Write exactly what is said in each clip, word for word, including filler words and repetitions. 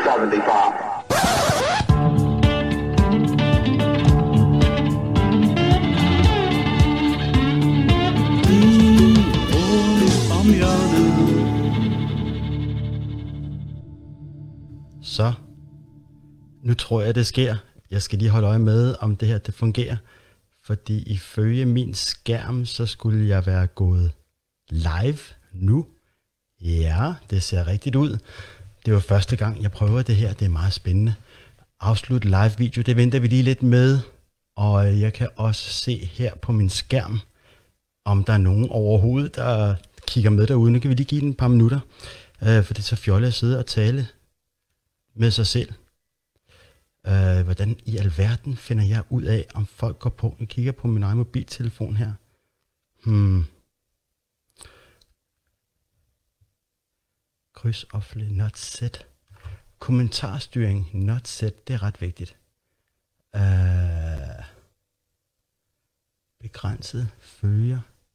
seventy-five. Så, nu tror jeg, det sker. Jeg skal lige holde øje med, om det her det fungerer. Fordi ifølge min skærm, så skulle jeg være gået live nu. Ja, det ser rigtigt ud. Det var første gang, jeg prøver det her. Det er meget spændende. Afslut live video, det venter vi lige lidt med. Og jeg kan også se her på min skærm, om der er nogen overhovedet, der kigger med derude. Nu kan vi lige give den et par minutter. For det er så fjollet at sidde og tale med sig selv. Uh, hvordan i alverden finder jeg ud af, om folk går på? Jeg kigger på min egen mobiltelefon her. Hmm. Kryds offentlig, not set. Kommentarstyring, not set. Det er ret vigtigt. Uh, begrænset følger.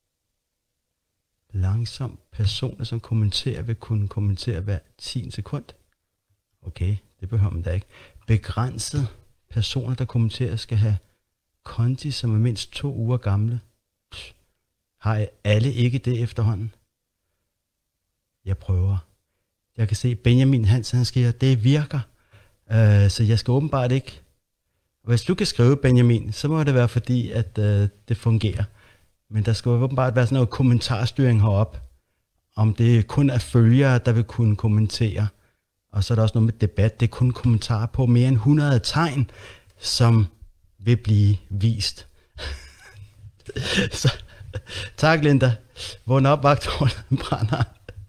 Langsom. Personer, som kommenterer, vil kunne kommentere hver tiende sekund. Okay, det behøver man da ikke. Begrænset. Personer, der kommenterer, skal have konti, som er mindst to uger gamle. Pff, har alle ikke det efterhånden? Jeg prøver. Jeg kan se, Benjamin Hansen, han skriver, det virker. Uh, så jeg skal åbenbart ikke. Hvis du kan skrive, Benjamin, så må det være fordi, at uh, det fungerer. Men der skal åbenbart være sådan noget kommentarstyring heroppe. Om det kun er følgere, der vil kunne kommentere. Og så er der også noget med debat. Det er kun kommentarer på mere end hundrede tegn, som vil blive vist. Så, tak, Linda. Vågn op, vagtårnet brænder.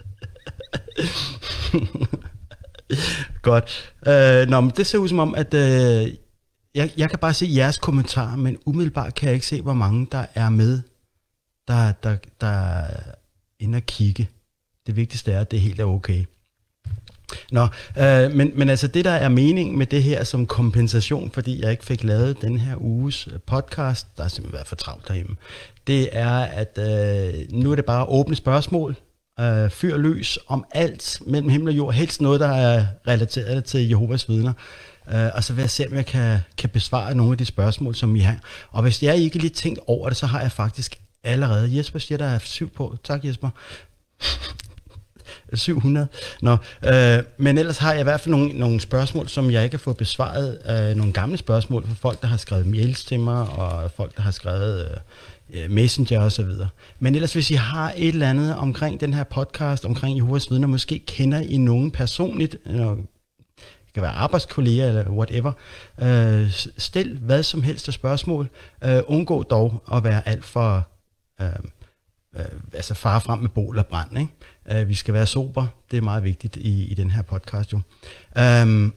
Godt. Øh, nå, men det ser ud som om, at øh, jeg, jeg kan bare se jeres kommentarer, men umiddelbart kan jeg ikke se, hvor mange der er med, der, der, der er inde at kigge. Det vigtigste er, at det helt er okay. Nå, øh, men, men altså det, der er meningen med det her som kompensation, fordi jeg ikke fik lavet den her uges podcast, der har simpelthen været for travlt derhjemme, det er, at øh, nu er det bare åbne spørgsmål, øh, fyr løs om alt mellem himmel og jord, helst noget, der er relateret til Jehovas vidner, øh, og så vil jeg se, om jeg kan, kan besvare nogle af de spørgsmål, som I har. Og hvis jeg ikke lige tænkt over det, så har jeg faktisk allerede, Jesper siger, der er syv på, tak Jesper, syv hundrede. Nå, øh, men ellers har jeg i hvert fald nogle, nogle spørgsmål, som jeg ikke har fået besvaret. Øh, nogle gamle spørgsmål fra folk, der har skrevet mails til mig, og folk, der har skrevet øh, messenger og så videre. Men ellers, hvis I har et eller andet omkring den her podcast, omkring Jehovas vidner, måske kender I nogen personligt, øh, det kan være arbejdskolleger eller whatever, øh, stil hvad som helst af spørgsmål. Øh, undgå dog at være alt for øh, øh, altså fare frem med bål og brand, ikke? Uh, vi skal være sober, det er meget vigtigt i, i den her podcast jo. Um,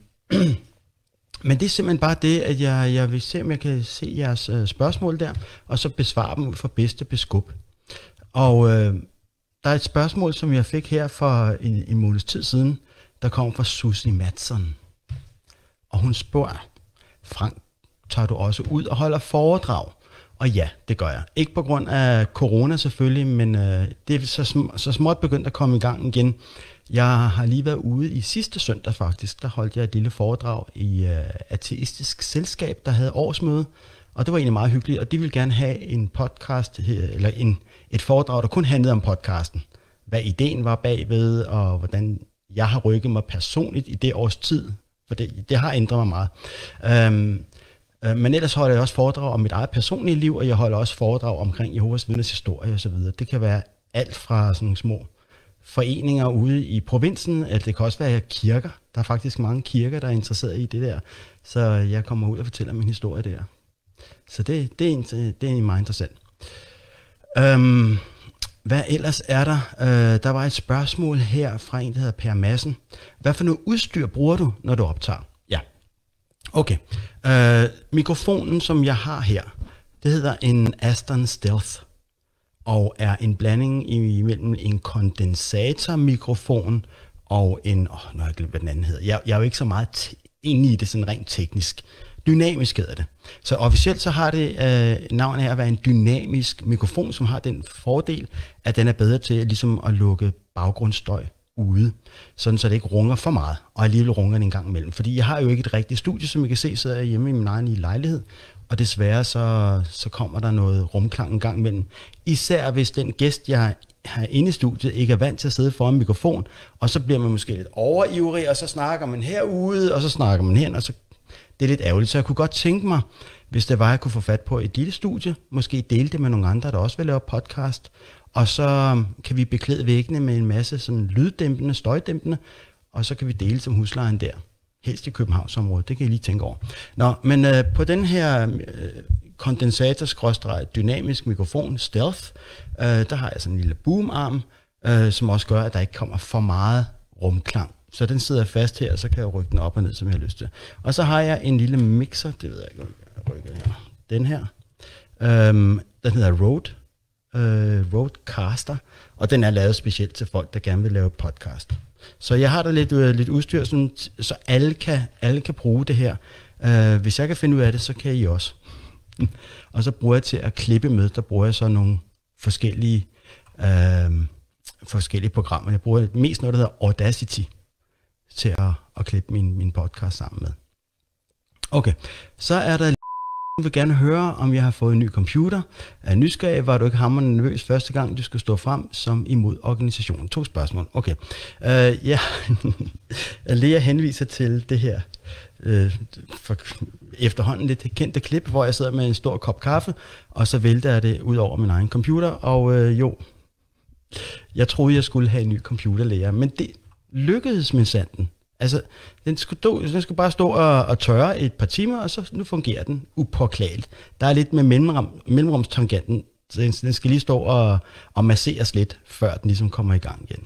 men det er simpelthen bare det, at jeg, jeg vil se, om jeg kan se jeres uh, spørgsmål der, og så besvare dem ud fra bedste beskub. Og uh, der er et spørgsmål, som jeg fik her for en, en måneds tid siden, der kom fra Susie Madsen. Og hun spørger, Frank, tager du også ud og holder foredrag? Og ja, det gør jeg. Ikke på grund af corona selvfølgelig, men øh, det er så, sm- så småt begyndt at komme i gang igen. Jeg har lige været ude i sidste søndag faktisk. Der holdt jeg et lille foredrag i øh, ateistisk selskab, der havde årsmøde. Og det var egentlig meget hyggeligt, og de ville gerne have en podcast, eller en, et foredrag, der kun handlede om podcasten. Hvad ideen var bagved, og hvordan jeg har rykket mig personligt i det års tid. For det, det har ændret mig meget. Um, Men ellers holder jeg også foredrag om mit eget personlige liv, og jeg holder også foredrag omkring Jehovas vidners historie osv. Det kan være alt fra sådan nogle små foreninger ude i provinsen, eller det kan også være kirker. Der er faktisk mange kirker, der er interesseret i det der. Så jeg kommer ud og fortæller min historie der. Så det, det, er, en, det er egentlig meget interessant. Um, hvad ellers er der? Uh, der var et spørgsmål her fra en, der hedder Per Madsen. Hvad for noget udstyr bruger du, når du optager? Ja. Okay. Uh, mikrofonen, som jeg har her, det hedder en Aston Stealth, og er en blanding imellem en kondensatormikrofon og en, åh, nu har jeg glemt, hvad den anden hedder. Jeg, jeg er jo ikke så meget inde i det sådan rent teknisk. Dynamisk hedder det. Så officielt så har det øh, navnet af at være en dynamisk mikrofon, som har den fordel, at den er bedre til ligesom at lukke baggrundsstøj ude, sådan så det ikke runger for meget, og alligevel runger det en gang imellem. Fordi jeg har jo ikke et rigtigt studie, som I kan se, så er jeg hjemme i min egen lejlighed, og desværre så, så kommer der noget rumklang en gang imellem. Især hvis den gæst, jeg har inde i studiet, ikke er vant til at sidde foran mikrofon, og så bliver man måske lidt overivrig, og så snakker man herude, og så snakker man hen, og så det er lidt ærgerligt. Så jeg kunne godt tænke mig, hvis det var, at jeg kunne få fat på et lille studie, måske dele det med nogle andre, der også vil lave podcast, og så kan vi beklæde væggene med en masse sådan lyddæmpende, støjdæmpende, og så kan vi dele som huslejen der. Helst i Københavnsområdet, det kan I lige tænke over. Nå, men øh, på den her øh, kondensator-dynamisk mikrofon, Stealth, øh, der har jeg sådan en lille boomarm, øh, som også gør, at der ikke kommer for meget rumklang. Så den sidder fast her, og så kan jeg rykke den op og ned, som jeg har lyst til. Og så har jeg en lille mixer, det ved jeg ikke, om jeg rykker her. Den her. Øhm, den hedder Rode, øh, Rodecaster, og den er lavet specielt til folk, der gerne vil lave podcast. Så jeg har der lidt, øh, lidt udstyr, sådan, så alle kan, alle kan bruge det her. Øh, hvis jeg kan finde ud af det, så kan I også. Og så bruger jeg til at klippe med, der bruger jeg så nogle forskellige, øh, forskellige programmer. Jeg bruger mest noget, der hedder Audacity, til at, at klippe min, min podcast sammen med. Okay, så er der... Jeg vil gerne høre, om jeg har fået en ny computer. Er nysgerrig, var du ikke hammerende nervøs første gang, du skulle stå frem som imod organisationen? To spørgsmål. Okay. Uh, ja, Lea henviser til det her uh, for efterhånden lidt kendte klip, hvor jeg sidder med en stor kop kaffe, og så vælter jeg det ud over min egen computer, og uh, jo, jeg troede, jeg skulle have en ny computer, Lea, men det lykkedes med sanden. Altså, den skulle, stå, den skulle bare stå og, og tørre et par timer, og så nu fungerer den upåklageligt. Der er lidt med mellemrum, mellemrumstangenten, så den, den skal lige stå og, og masseres lidt, før den ligesom kommer i gang igen.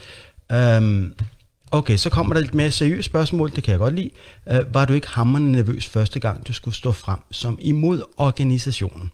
Um, okay, så kommer der lidt mere seriøst spørgsmål, det kan jeg godt lide. Uh, var du ikke hamrende nervøs første gang, du skulle stå frem som imod organisationen?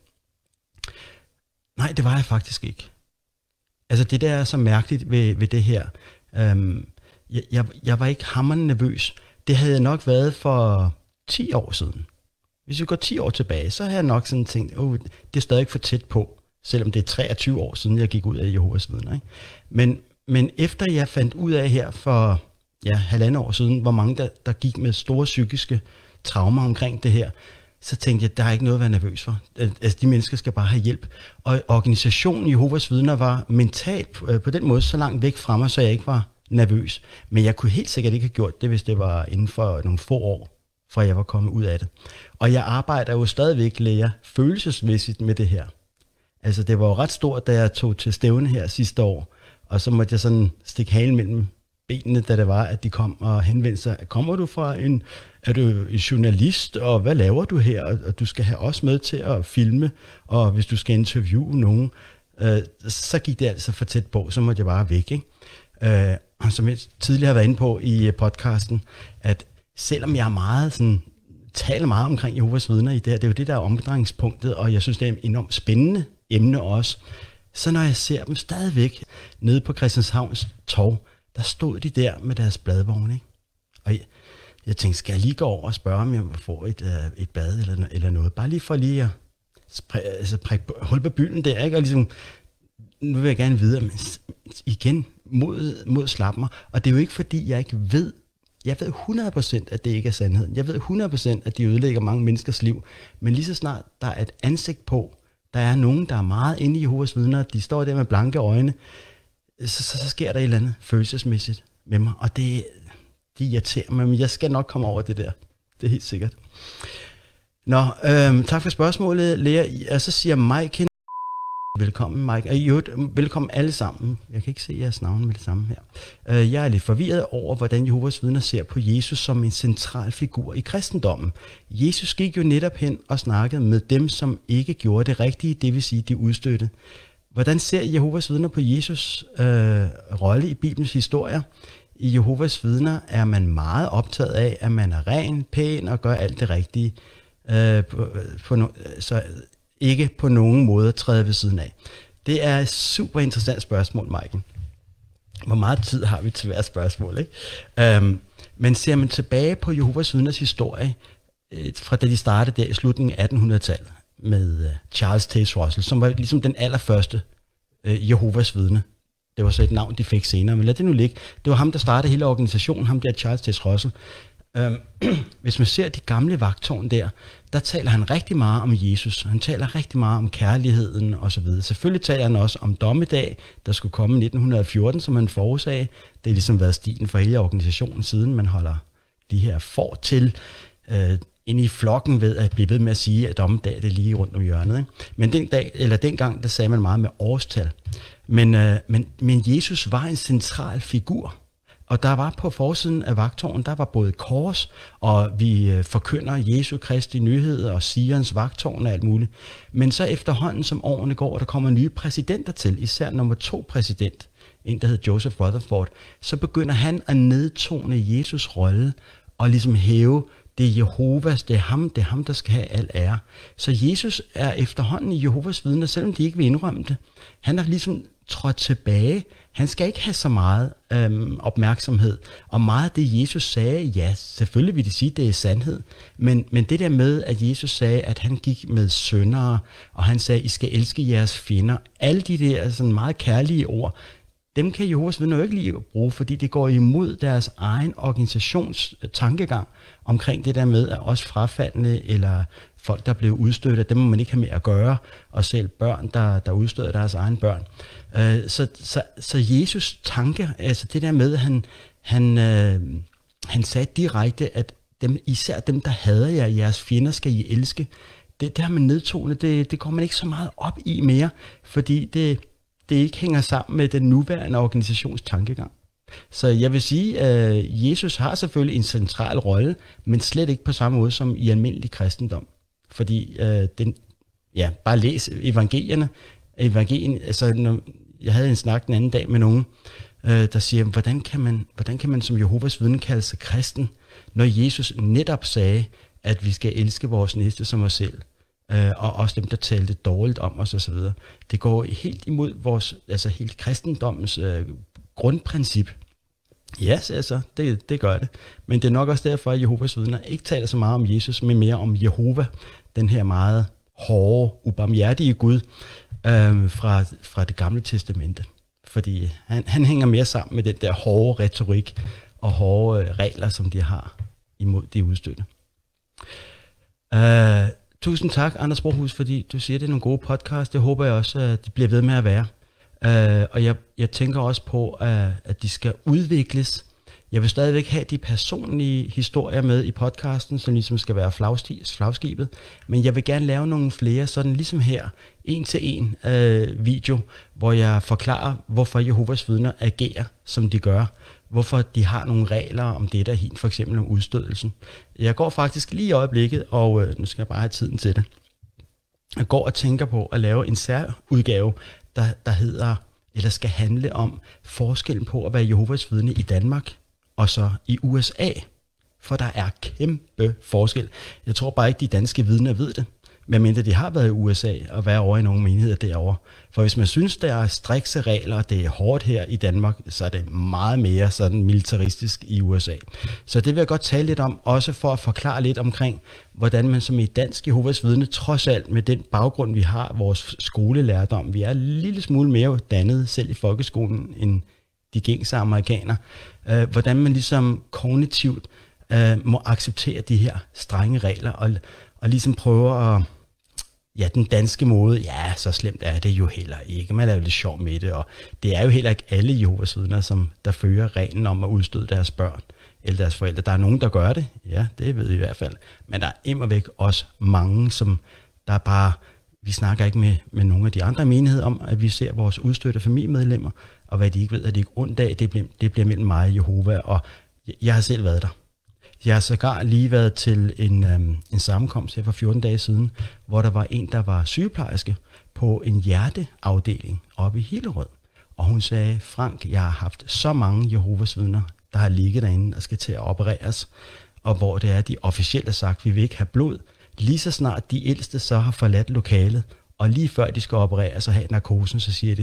Nej, det var jeg faktisk ikke. Altså, det der er så mærkeligt ved, ved det her... Um, Jeg, jeg, jeg var ikke hamrende nervøs. Det havde jeg nok været for ti år siden. Hvis vi går ti år tilbage, så havde jeg nok sådan tænkt, åh, det er stadig for tæt på, selvom det er treogtyve år siden, jeg gik ud af Jehovas vidner. Ikke? Men, men efter jeg fandt ud af her for ja, halvandet år siden, hvor mange der, der gik med store psykiske traumer omkring det her, så tænkte jeg, der er ikke noget at være nervøs for. Altså, de mennesker skal bare have hjælp. Og organisationen Jehovas vidner var mentalt på den måde så langt væk fra mig, så jeg ikke var nervøs. Men jeg kunne helt sikkert ikke have gjort det, hvis det var inden for nogle få år, fra jeg var kommet ud af det. Og jeg arbejder jo stadigvæk, Lea, følelsesmæssigt med det her. Altså, det var jo ret stort, da jeg tog til stævne her sidste år, og så måtte jeg sådan stikke halen mellem benene, da det var, at de kom og henvendte sig. Kommer du fra en, er du en journalist, og hvad laver du her? Og du skal have os med til at filme, og hvis du skal interviewe nogen, øh, så gik det altså for tæt på, så måtte jeg bare væk, ikke? Øh, og som jeg tidligere har været inde på i podcasten, at selvom jeg er meget sådan, taler meget omkring Jehovas vidner i det her, det er jo det, der er omdrejningspunktet, og jeg synes, det er et enormt spændende emne også. Så når jeg ser dem stadigvæk nede på Christianshavns Torv, der stod de der med deres bladvogne, ikke? Og jeg, jeg tænkte, skal jeg lige gå over og spørge, om jeg får et, uh, et bad eller, eller noget? Bare lige for lige at spræ, altså, præ, holde på bylden der, ikke? Og ligesom, nu vil jeg gerne videre, men igen, mod, mod slap mig. Og det er jo ikke, fordi jeg ikke ved, jeg ved hundrede procent, at det ikke er sandheden. Jeg ved hundrede procent, at de ødelægger mange menneskers liv. Men lige så snart der er et ansigt på, der er nogen, der er meget inde i Jehovas vidner, de står der med blanke øjne, så, så, så sker der et eller andet følelsesmæssigt med mig. Og det, det irriterer mig, men jeg skal nok komme over det der. Det er helt sikkert. Nå, øhm, tak for spørgsmålet, Lea. Og så siger Mike, velkommen Mike, og jo, velkommen alle sammen. Jeg kan ikke se jeres navn med det samme her. Jeg er lidt forvirret over, hvordan Jehovas vidner ser på Jesus som en central figur i kristendommen. Jesus gik jo netop hen og snakkede med dem, som ikke gjorde det rigtige, det vil sige de udstødte. Hvordan ser Jehovas vidner på Jesus' øh, rolle i Bibelens historie? I Jehovas vidner er man meget optaget af, at man er ren, pæn og gør alt det rigtige. Øh, på, på no, så ikke på nogen måde træde ved siden af. Det er et super interessant spørgsmål, Michael. Hvor meget tid har vi til hver spørgsmål, ikke? Um, men ser man tilbage på Jehovas vidners historie, øh, fra da de startede der i slutningen af attenhundredetallet, med uh, Charles Taze Russell, som var ligesom den allerførste uh, Jehovas vidne, Det var så et navn, de fik senere, men lad det nu ligge. Det var ham, der startede hele organisationen, ham der Charles Taze Russell. Øhm, hvis man ser de gamle vagttårn der, der taler han rigtig meget om Jesus. Han taler rigtig meget om kærligheden og så videre. Selvfølgelig taler han også om dommedag, der skulle komme i nitten fjorten, som han forudsagde. Det har ligesom været stilen for hele organisationen, siden man holder de her får til øh, inde i flokken ved at blive ved med at sige, at dommedag det er lige rundt om hjørnet. Ikke? Men den dag, eller dengang, der sagde man meget med årstal. Men, øh, men, men Jesus var en central figur. Og der var på forsiden af vagttårnet, der var både kors, og vi øh, forkynder Jesu Kristi nyheder og Sions vagttårn og alt muligt. Men så efterhånden, som årene går, og der kommer nye præsidenter til, især nummer to præsident, en der hed Joseph Rutherford, så begynder han at nedtone Jesus rolle og ligesom hæve, det er Jehovas, det er ham, det er ham, der skal have al ære. Så Jesus er efterhånden i Jehovas vidner, selvom de ikke vil indrømme det. Han har ligesom trådt tilbage. Han skal ikke have så meget øhm, opmærksomhed. Og meget af det, Jesus sagde, ja, selvfølgelig vil de sige, det er sandhed. Men, men det der med, at Jesus sagde, at han gik med syndere, og han sagde, I skal elske jeres fjender. Alle de der sådan meget kærlige ord, dem kan Jehovas vidner jo ikke lide at bruge, fordi det går imod deres egen organisations tankegang omkring det der med, at også frafaldne eller folk, der blev udstødt, dem må man ikke have med at gøre, og selv børn, der, der udstøder deres egen børn. Uh, så, så, så Jesus tanke, altså det der med, at han, han, uh, han sagde direkte, at dem, især dem, der hader jer, jeres fjender skal I elske, det, det har man nedtonet, det, det går man ikke så meget op i mere, fordi det, det ikke hænger sammen med den nuværende organisations tankegang. Så jeg vil sige, at Jesus har selvfølgelig en central rolle, men slet ikke på samme måde som i almindelig kristendom. Fordi øh, den, ja, bare læs evangelierne. Evangelien, altså, når, jeg havde en snak den anden dag med nogen, øh, der siger, hvordan kan, man, hvordan kan man som Jehovas vidne kalde sig kristen, når Jesus netop sagde, at vi skal elske vores næste som os selv, øh, og også dem, der talte dårligt om os osv. Det går helt imod vores, altså helt kristendommens øh, grundprincip. Ja, altså, det, det gør det. Men det er nok også derfor, at Jehovas vidner ikke taler så meget om Jesus, men mere om Jehova, den her meget hårde, ubarmhjertige Gud øh, fra, fra det gamle testamente. Fordi han, han hænger mere sammen med den der hårde retorik og hårde øh, regler, som de har imod de udstødte. Uh, tusind tak, Anders Brohus, fordi du siger, det er nogle gode podcast. Det håber jeg også, at det bliver ved med at være. Uh, og jeg, jeg tænker også på, at, at de skal udvikles. Jeg vil stadigvæk have de personlige historier med i podcasten, som ligesom skal være flagskibet. Men jeg vil gerne lave nogle flere, sådan ligesom her, en til en uh, video, hvor jeg forklarer, hvorfor Jehovas vidner agerer, som de gør. Hvorfor de har nogle regler om det der hin, for eksempel om udstødelsen. Jeg går faktisk lige i øjeblikket, og øh, nu skal jeg bare have tiden til det. Jeg går og tænker på at lave en særudgave, der, der hedder, eller skal handle om forskellen på at være Jehovas vidne i Danmark og så i U S A. For der er kæmpe forskel. Jeg tror bare ikke, de danske vidner ved det. Medmindre de har været i U S A og været over i nogle menigheder derovre. For hvis man synes, der er strikse regler, og det er hårdt her i Danmark, så er det meget mere sådan militaristisk i U S A. Så det vil jeg godt tale lidt om, også for at forklare lidt omkring, hvordan man som i dansk Jehovas vidne, trods alt med den baggrund, vi har, vores skolelærdom, vi er en lille smule mere dannet selv i folkeskolen end de gængse amerikanere, øh, hvordan man ligesom kognitivt øh, må acceptere de her strenge regler, og, og ligesom prøve at ja, den danske måde, ja, så slemt er det jo heller ikke. Man er jo lidt sjov med det, og det er jo heller ikke alle Jehovas vidner, som der fører reglen om at udstøde deres børn eller deres forældre. Der er nogen, der gør det, ja, det ved vi i hvert fald. Men der er immervæk også mange, som der bare, vi snakker ikke med, med nogle af de andre menigheder om, at vi ser vores udstødte familiemedlemmer, og hvad de ikke ved, at det ikke ondt af, det bliver, det bliver mellem mig og Jehova, og jeg har selv været der. Jeg har sågar lige været til en, øhm, en sammenkomst her for fjorten dage siden, hvor der var en, der var sygeplejerske på en hjerteafdeling oppe i Hillerød. Og hun sagde, Frank, jeg har haft så mange Jehovas vidner, der har ligget derinde og skal til at opereres, og hvor det er, de officielt har sagt, vi vil ikke have blod. Lige så snart de ældste så har forladt lokalet, og lige før de skal opereres og have narkosen, så siger de,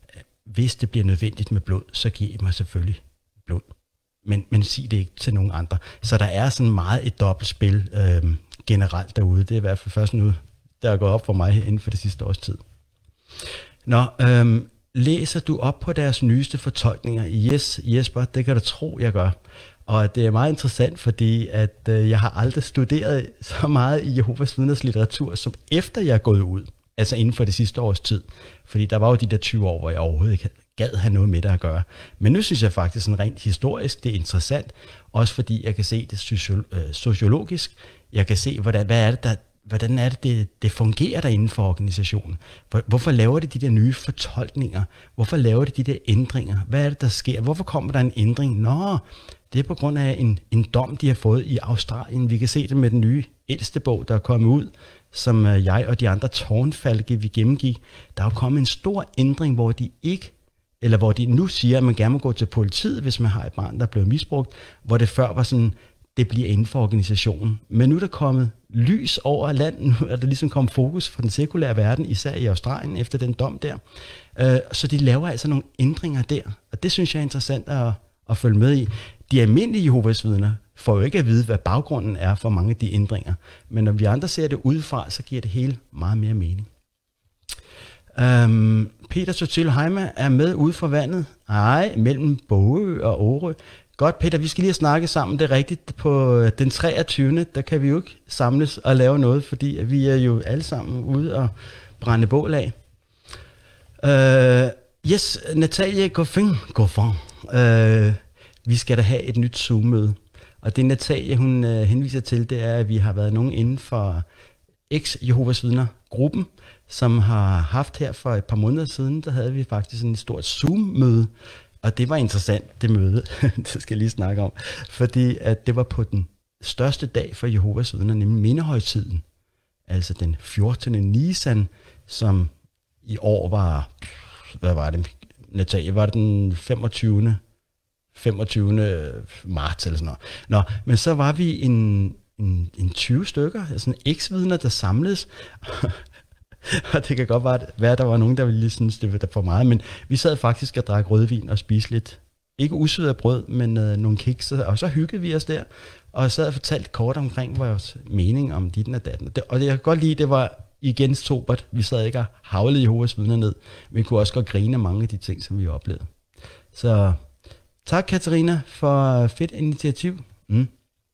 hvis det bliver nødvendigt med blod, så giver I mig selvfølgelig blod. Men, men sig det ikke til nogen andre. Så der er sådan meget et dobbeltspil øh, generelt derude. Det er i hvert fald først nu, der er gået op for mig inden for det sidste års tid. Nå, øh, læser du op på deres nyeste fortolkninger? Yes, Jesper, det kan du tro, jeg gør. Og det er meget interessant, fordi at øh, jeg har aldrig studeret så meget i Jehovas Vidners litteratur, som efter jeg er gået ud. Altså inden for det sidste års tid. Fordi der var jo de der tyve år, hvor jeg overhovedet ikke gad have noget med det at gøre. Men nu synes jeg faktisk sådan rent historisk, det er interessant. Også fordi jeg kan se det sociologisk. Jeg kan se, hvordan, hvad er det, der, hvordan er det, det, det fungerer der inden for organisationen. Hvorfor laver det de der nye fortolkninger? Hvorfor laver det de der ændringer? Hvad er det, der sker? Hvorfor kommer der en ændring? Nå, det er på grund af en, en dom, de har fået i Australien. Vi kan se det med den nye ældste bog, der er kommet ud, som jeg og de andre tårnfalke, vi gennemgik. Der er jo kommet en stor ændring, hvor de ikke, eller hvor de nu siger, at man gerne må gå til politiet, hvis man har et barn, der er blevet misbrugt, hvor det før var sådan, det bliver inden for organisationen. Men nu er der kommet lys over landet, nu er der ligesom kommet fokus fra den sekulære verden, især i Australien, efter den dom der. Så de laver altså nogle ændringer der, og det synes jeg er interessant at, at følge med i. De almindelige Jehovas Vidner får jo ikke at vide, hvad baggrunden er for mange af de ændringer. Men når vi andre ser det udefra, så giver det hele meget mere mening. Um, Peter Sotil Heima er med ude fra vandet. Ej, mellem Bogø og Årø. Godt, Peter, vi skal lige snakke sammen. Det er rigtigt. På den treogtyvende der kan vi jo ikke samles og lave noget, fordi vi er jo alle sammen ude og brænde bål af. Uh, yes, Natalie Goffin. Goffin. Uh, vi skal da have et nyt Zoom-møde. Og det Natalie, hun uh, henviser til, det er, at vi har været nogen inden for ex-Jehovas Vidner-gruppen, som har haft her for et par måneder siden, der havde vi faktisk en stort Zoom-møde. Og det var interessant, det møde, det skal jeg lige snakke om, fordi at det var på den største dag for Jehovas Vidner, nemlig mindehøjtiden, altså den fjortende Nisan, som i år var, hvad var det, Natalie, var det den femogtyvende marts eller sådan noget. Nå, men så var vi en, en, en tyve stykker, altså en eks-vidner, der samledes, og det kan godt være, at der var nogen, der ville lige synes, det var for meget, men vi sad faktisk og drak rødvin og spiste lidt, ikke usødet brød, men øh, nogle kikser, og så hyggede vi os der, og sad og fortalte kort omkring vores mening om dit og datten. Og det, jeg kan godt lide, det var igen sobert. Vi sad ikke og havlede Jehovas Vidner ned, men vi kunne også godt grine af mange af de ting, som vi oplevede. Så tak, Katarina, for fedt initiativ. Mm.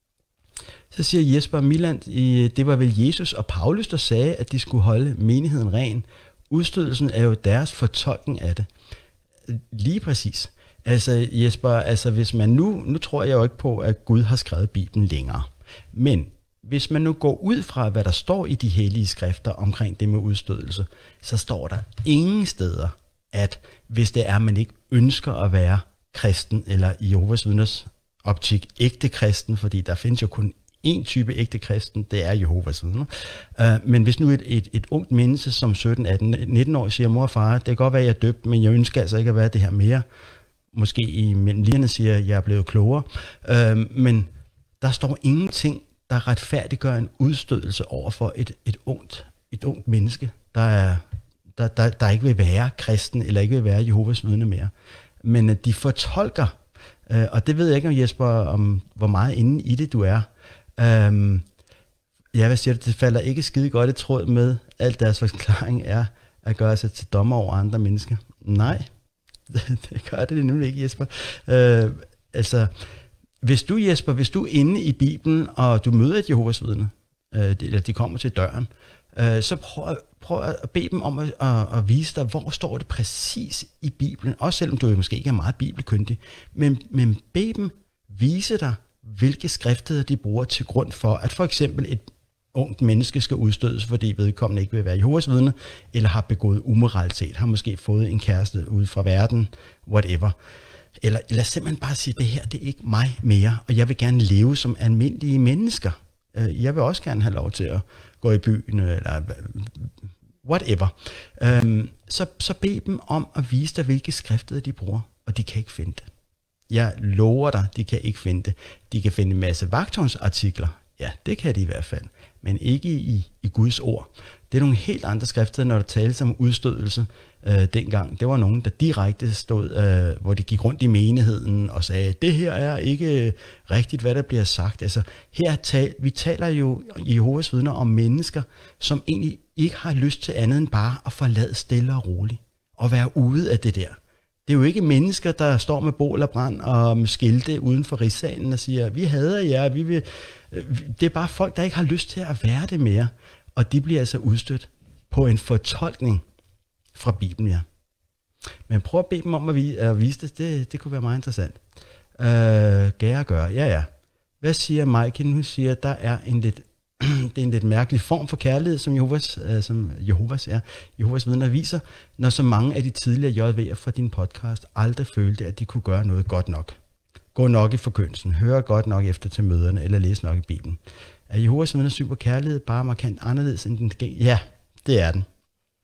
Så siger Jesper Milland, det var vel Jesus og Paulus, der sagde, at de skulle holde menigheden ren. Udstødelsen er jo deres fortolkning af det. Lige præcis. Altså Jesper, altså hvis man nu, nu tror jeg jo ikke på, at Gud har skrevet Bibelen længere. Men hvis man nu går ud fra, hvad der står i de hellige skrifter omkring det med udstødelse, så står der ingen steder, at hvis det er, at man ikke ønsker at være kristen, eller i Jehovas Vidners optik ægte kristen, fordi der findes jo kun en type ægte kristen, det er Jehovas Vidner. Uh, men hvis nu et, et, et ungt menneske som sytten, atten, nitten år siger, mor og far, det kan godt være, at jeg er døbt, men jeg ønsker altså ikke at være det her mere. Måske i mellem linjerne siger, at jeg er blevet klogere. Uh, men der står ingenting, der retfærdiggør en udstødelse over for et, et, ungt, et ungt menneske, der, er, der, der, der ikke vil være kristen, eller ikke vil være Jehovas Vidner mere. Men uh, de fortolker, uh, og det ved jeg ikke, om Jesper, om hvor meget inde i det du er. Um, ja, hvad siger du? Det falder ikke skide godt i tråd med, alt deres forklaring er at gøre sig til dommer over andre mennesker. Nej, det gør det nemlig ikke, Jesper. Uh, altså, hvis du, Jesper, hvis du er inde i Bibelen, og du møder et Jehovas Vidne, uh, eller de kommer til døren, uh, så prøv, prøv at bede dem om at, at, at vise dig, hvor står det præcis i Bibelen, også selvom du måske ikke er meget bibelkyndig, men, men bed dem vise dig, hvilke skrifter de bruger til grund for, at for eksempel et ungt menneske skal udstødes, fordi vedkommende ikke vil være Jehovas Vidne, eller har begået umoralitet, har måske fået en kæreste ude fra verden, whatever. Eller lad simpelthen bare sige, det her, det er ikke mig mere, og jeg vil gerne leve som almindelige mennesker. Jeg vil også gerne have lov til at gå i byen, eller whatever. Så, så bed dem om at vise dig, hvilke skrifter de bruger, og de kan ikke finde det. Jeg lover dig, de kan ikke finde det. De kan finde en masse vagtårnsartikler. Ja, det kan de i hvert fald. Men ikke i, i Guds ord. Det er nogle helt andre skrifter, når der tales om udstødelse øh, dengang. Det var nogen, der direkte stod, øh, hvor de gik rundt i menigheden og sagde, det her er ikke rigtigt, hvad der bliver sagt. Altså, her tal, vi taler jo i Jehovas Vidner om mennesker, som egentlig ikke har lyst til andet end bare at forlade stille og roligt. at være ude af det der. Det er jo ikke mennesker, der står med bål og brand og med skilte uden for rigssalen og siger, vi hader jer, vi vil... Det er bare folk, der ikke har lyst til at være det mere. Og de bliver altså udstødt på en fortolkning fra Bibelen, ja. Men prøv at bede dem om at vise, at vise det. det, det kunne være meget interessant. Øh, gære gøre, ja ja. Hvad siger Maiken? Hun siger, at der er en lidt, det er en lidt mærkelig form for kærlighed, som Jehovas, øh, som Jehovas, er, Jehovas vidner viser, når så mange af de tidligere J V'er fra din podcast aldrig følte, at de kunne gøre noget godt nok. Gå nok i forkyndelsen, høre godt nok efter til møderne, eller læse nok i Bibelen. Er Jehovas vidner syn på kærlighed bare markant anderledes end den? Ja, det er den.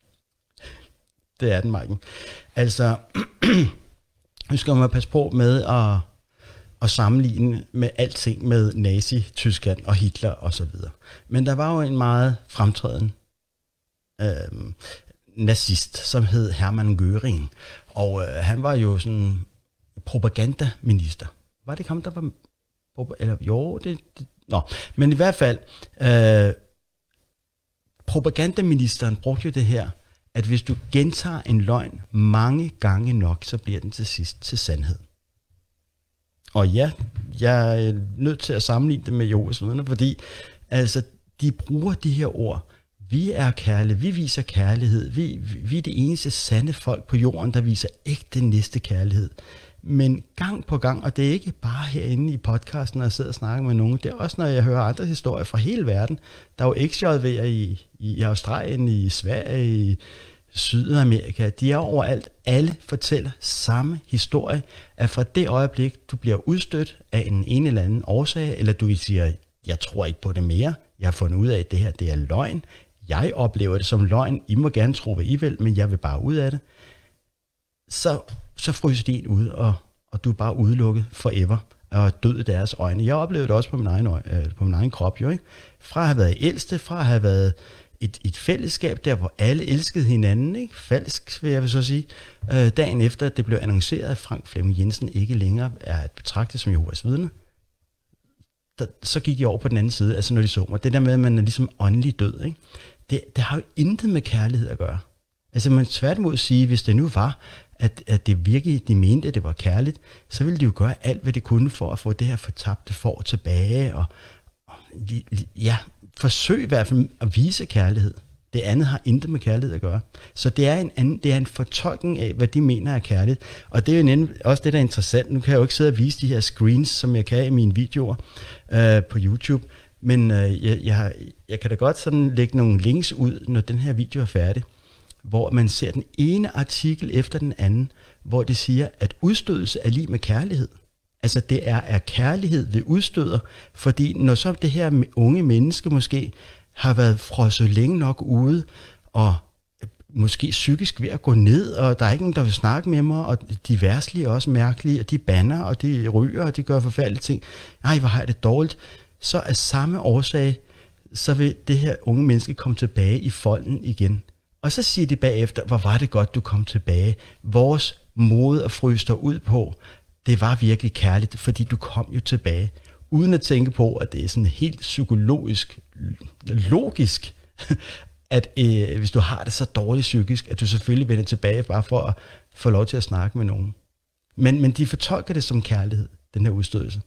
Det er den, Maiken. Altså, nu skal man passe på med at, at sammenligne med alting med Nazi-Tyskland og Hitler og så videre. Men der var jo en meget fremtrædende øh, nazist, som hed Hermann Göring. Og øh, han var jo sådan propagandaminister. Var det ikke ham, der var... Eller, jo, det... det nå. Men i hvert fald, øh, propagandaministeren brugte jo det her, at hvis du gentager en løgn mange gange nok, så bliver den til sidst til sandhed. Og ja, jeg er nødt til at sammenligne det med Jehovas vidner, fordi altså, de bruger de her ord. Vi er kærlige, vi viser kærlighed, vi, vi er det eneste sande folk på jorden, der viser ægte næste kærlighed. Men gang på gang, og det er ikke bare herinde i podcasten, når jeg sidder og snakker med nogen, det er også, når jeg hører andre historier fra hele verden. Der er jo X J V'er i, i Australien, i Sverige, i Sydamerika. De er overalt. Alle fortæller samme historie, at fra det øjeblik, du bliver udstødt af en en eller anden årsag, eller du siger, jeg tror ikke på det mere, jeg har fundet ud af, at det her det er løgn, jeg oplever det som løgn, I må gerne tro, hvad I vil, men jeg vil bare ud af det, så så fryser de en ud, og, og du er bare udelukket forever, og død i deres øjne. Jeg oplevede det også på min egen, øh, på min egen krop, jo, ikke? Fra at have været ældste, fra at have været et, et fællesskab, der hvor alle elskede hinanden, ikke? Falsk, vil jeg så sige. Øh, dagen efter, at det blev annonceret, at Frank Flemming Jensen ikke længere er at betragte som Jehovas vidne, der, så gik de over på den anden side, altså når de så mig. Det der med, at man er ligesom åndelig død, ikke? Det, det har jo intet med kærlighed at gøre. Altså man tværtimod sige, hvis det nu var, At, at det virkelig, de mente, at det var kærligt, så ville de jo gøre alt, hvad de kunne for at få det her fortabte får tilbage, og, og ja, forsøg i hvert fald at vise kærlighed. Det andet har intet med kærlighed at gøre. Så det er en, anden, det er en fortolkning af, hvad de mener er kærligt. Og det er jo også det, der er interessant. Nu kan jeg jo ikke sidde og vise de her screens, som jeg kan i mine videoer øh, på YouTube, men øh, jeg, jeg, jeg kan da godt sådan lægge nogle links ud, når den her video er færdig, hvor man ser den ene artikel efter den anden, hvor det siger, at udstødelse er lige med kærlighed. Altså det er, er kærlighed ved udstøder, fordi når så det her unge menneske måske har været frosset længe nok ude, og måske psykisk ved at gå ned, og der er ikke nogen, der vil snakke med mig, og de værslige er også mærkelige, og de bander, og de ryger, og de gør forfærdelige ting. Nej, hvor har jeg det dårligt. Så af samme årsag, så vil det her unge menneske komme tilbage i folden igen. Og så siger de bagefter, hvor var det godt, du kom tilbage. Vores måde at fryse dig ud på, det var virkelig kærligt, fordi du kom jo tilbage. Uden at tænke på, at det er sådan helt psykologisk, logisk, at øh, hvis du har det så dårligt psykisk, at du selvfølgelig vender tilbage bare for at få lov til at snakke med nogen. Men, men de fortolker det som kærlighed, den her udstødelse.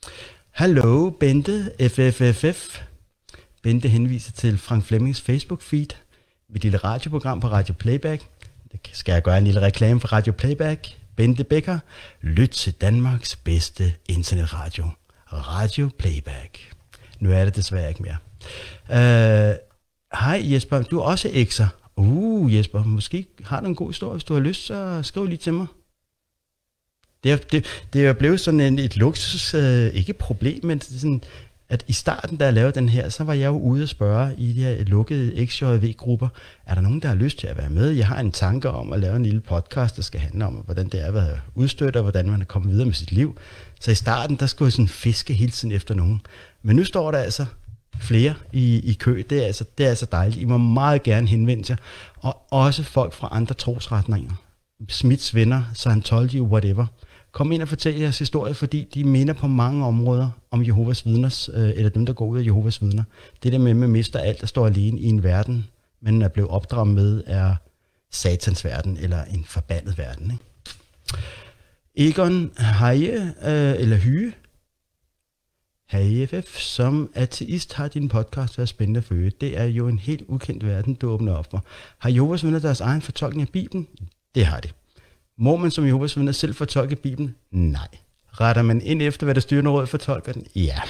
Hallo, Bente, F F F F. Bente henviser til Frank Flemmings Facebook-feed. Mit lille radioprogram på Radio Playback. Det skal jeg gøre en lille reklame for Radio Playback. Bente Becker. Lyt til Danmarks bedste internetradio. Radio Playback. Nu er det desværre ikke mere. Uh, Hej Jesper, du er også X'er. Uh Jesper, måske har du en god historie. Hvis du har lyst, så skriv lige til mig. Det er, det, det er blevet sådan en, et luksus, uh, ikke problem, men sådan... at i starten, da jeg lavede den her, så var jeg jo ude og spørge i de her lukkede X J V-grupper, er der nogen, der har lyst til at være med? Jeg har en tanke om at lave en lille podcast, der skal handle om, hvordan det er at være udstødt, og hvordan man er kommet videre med sit liv. Så i starten, der skulle jeg sådan fiske hele tiden efter nogen. Men nu står der altså flere i, i kø. Det er, altså, det er altså dejligt. I må meget gerne henvende jer. Og også folk fra andre trosretninger. Smiths venner, Scientology, whatever. Kom ind og fortæl jeres historie, fordi de minder på mange områder om Jehovas vidners, øh, eller dem, der går ud af Jehovas vidner. Det der med, at man mister alt, der står alene i en verden, man er blevet opdraget med, er satans verden, eller en forbandet verden. Ikke? Egon Heie, øh, eller Hyge, H F F, som ateist har din podcast været spændende at følge. Det er jo en helt ukendt verden, du åbner op for. Har Jehovas Vidner deres egen fortolkning af Bibelen? Det har de. Må man som Jehovas Vidner selv fortolke Bibelen? Nej. Retter man ind efter, hvad det styrende råd fortolker den? Ja.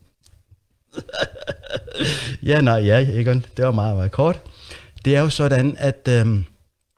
ja, nej, ja, Egon. Det var meget, meget kort. Det er jo sådan, at øhm,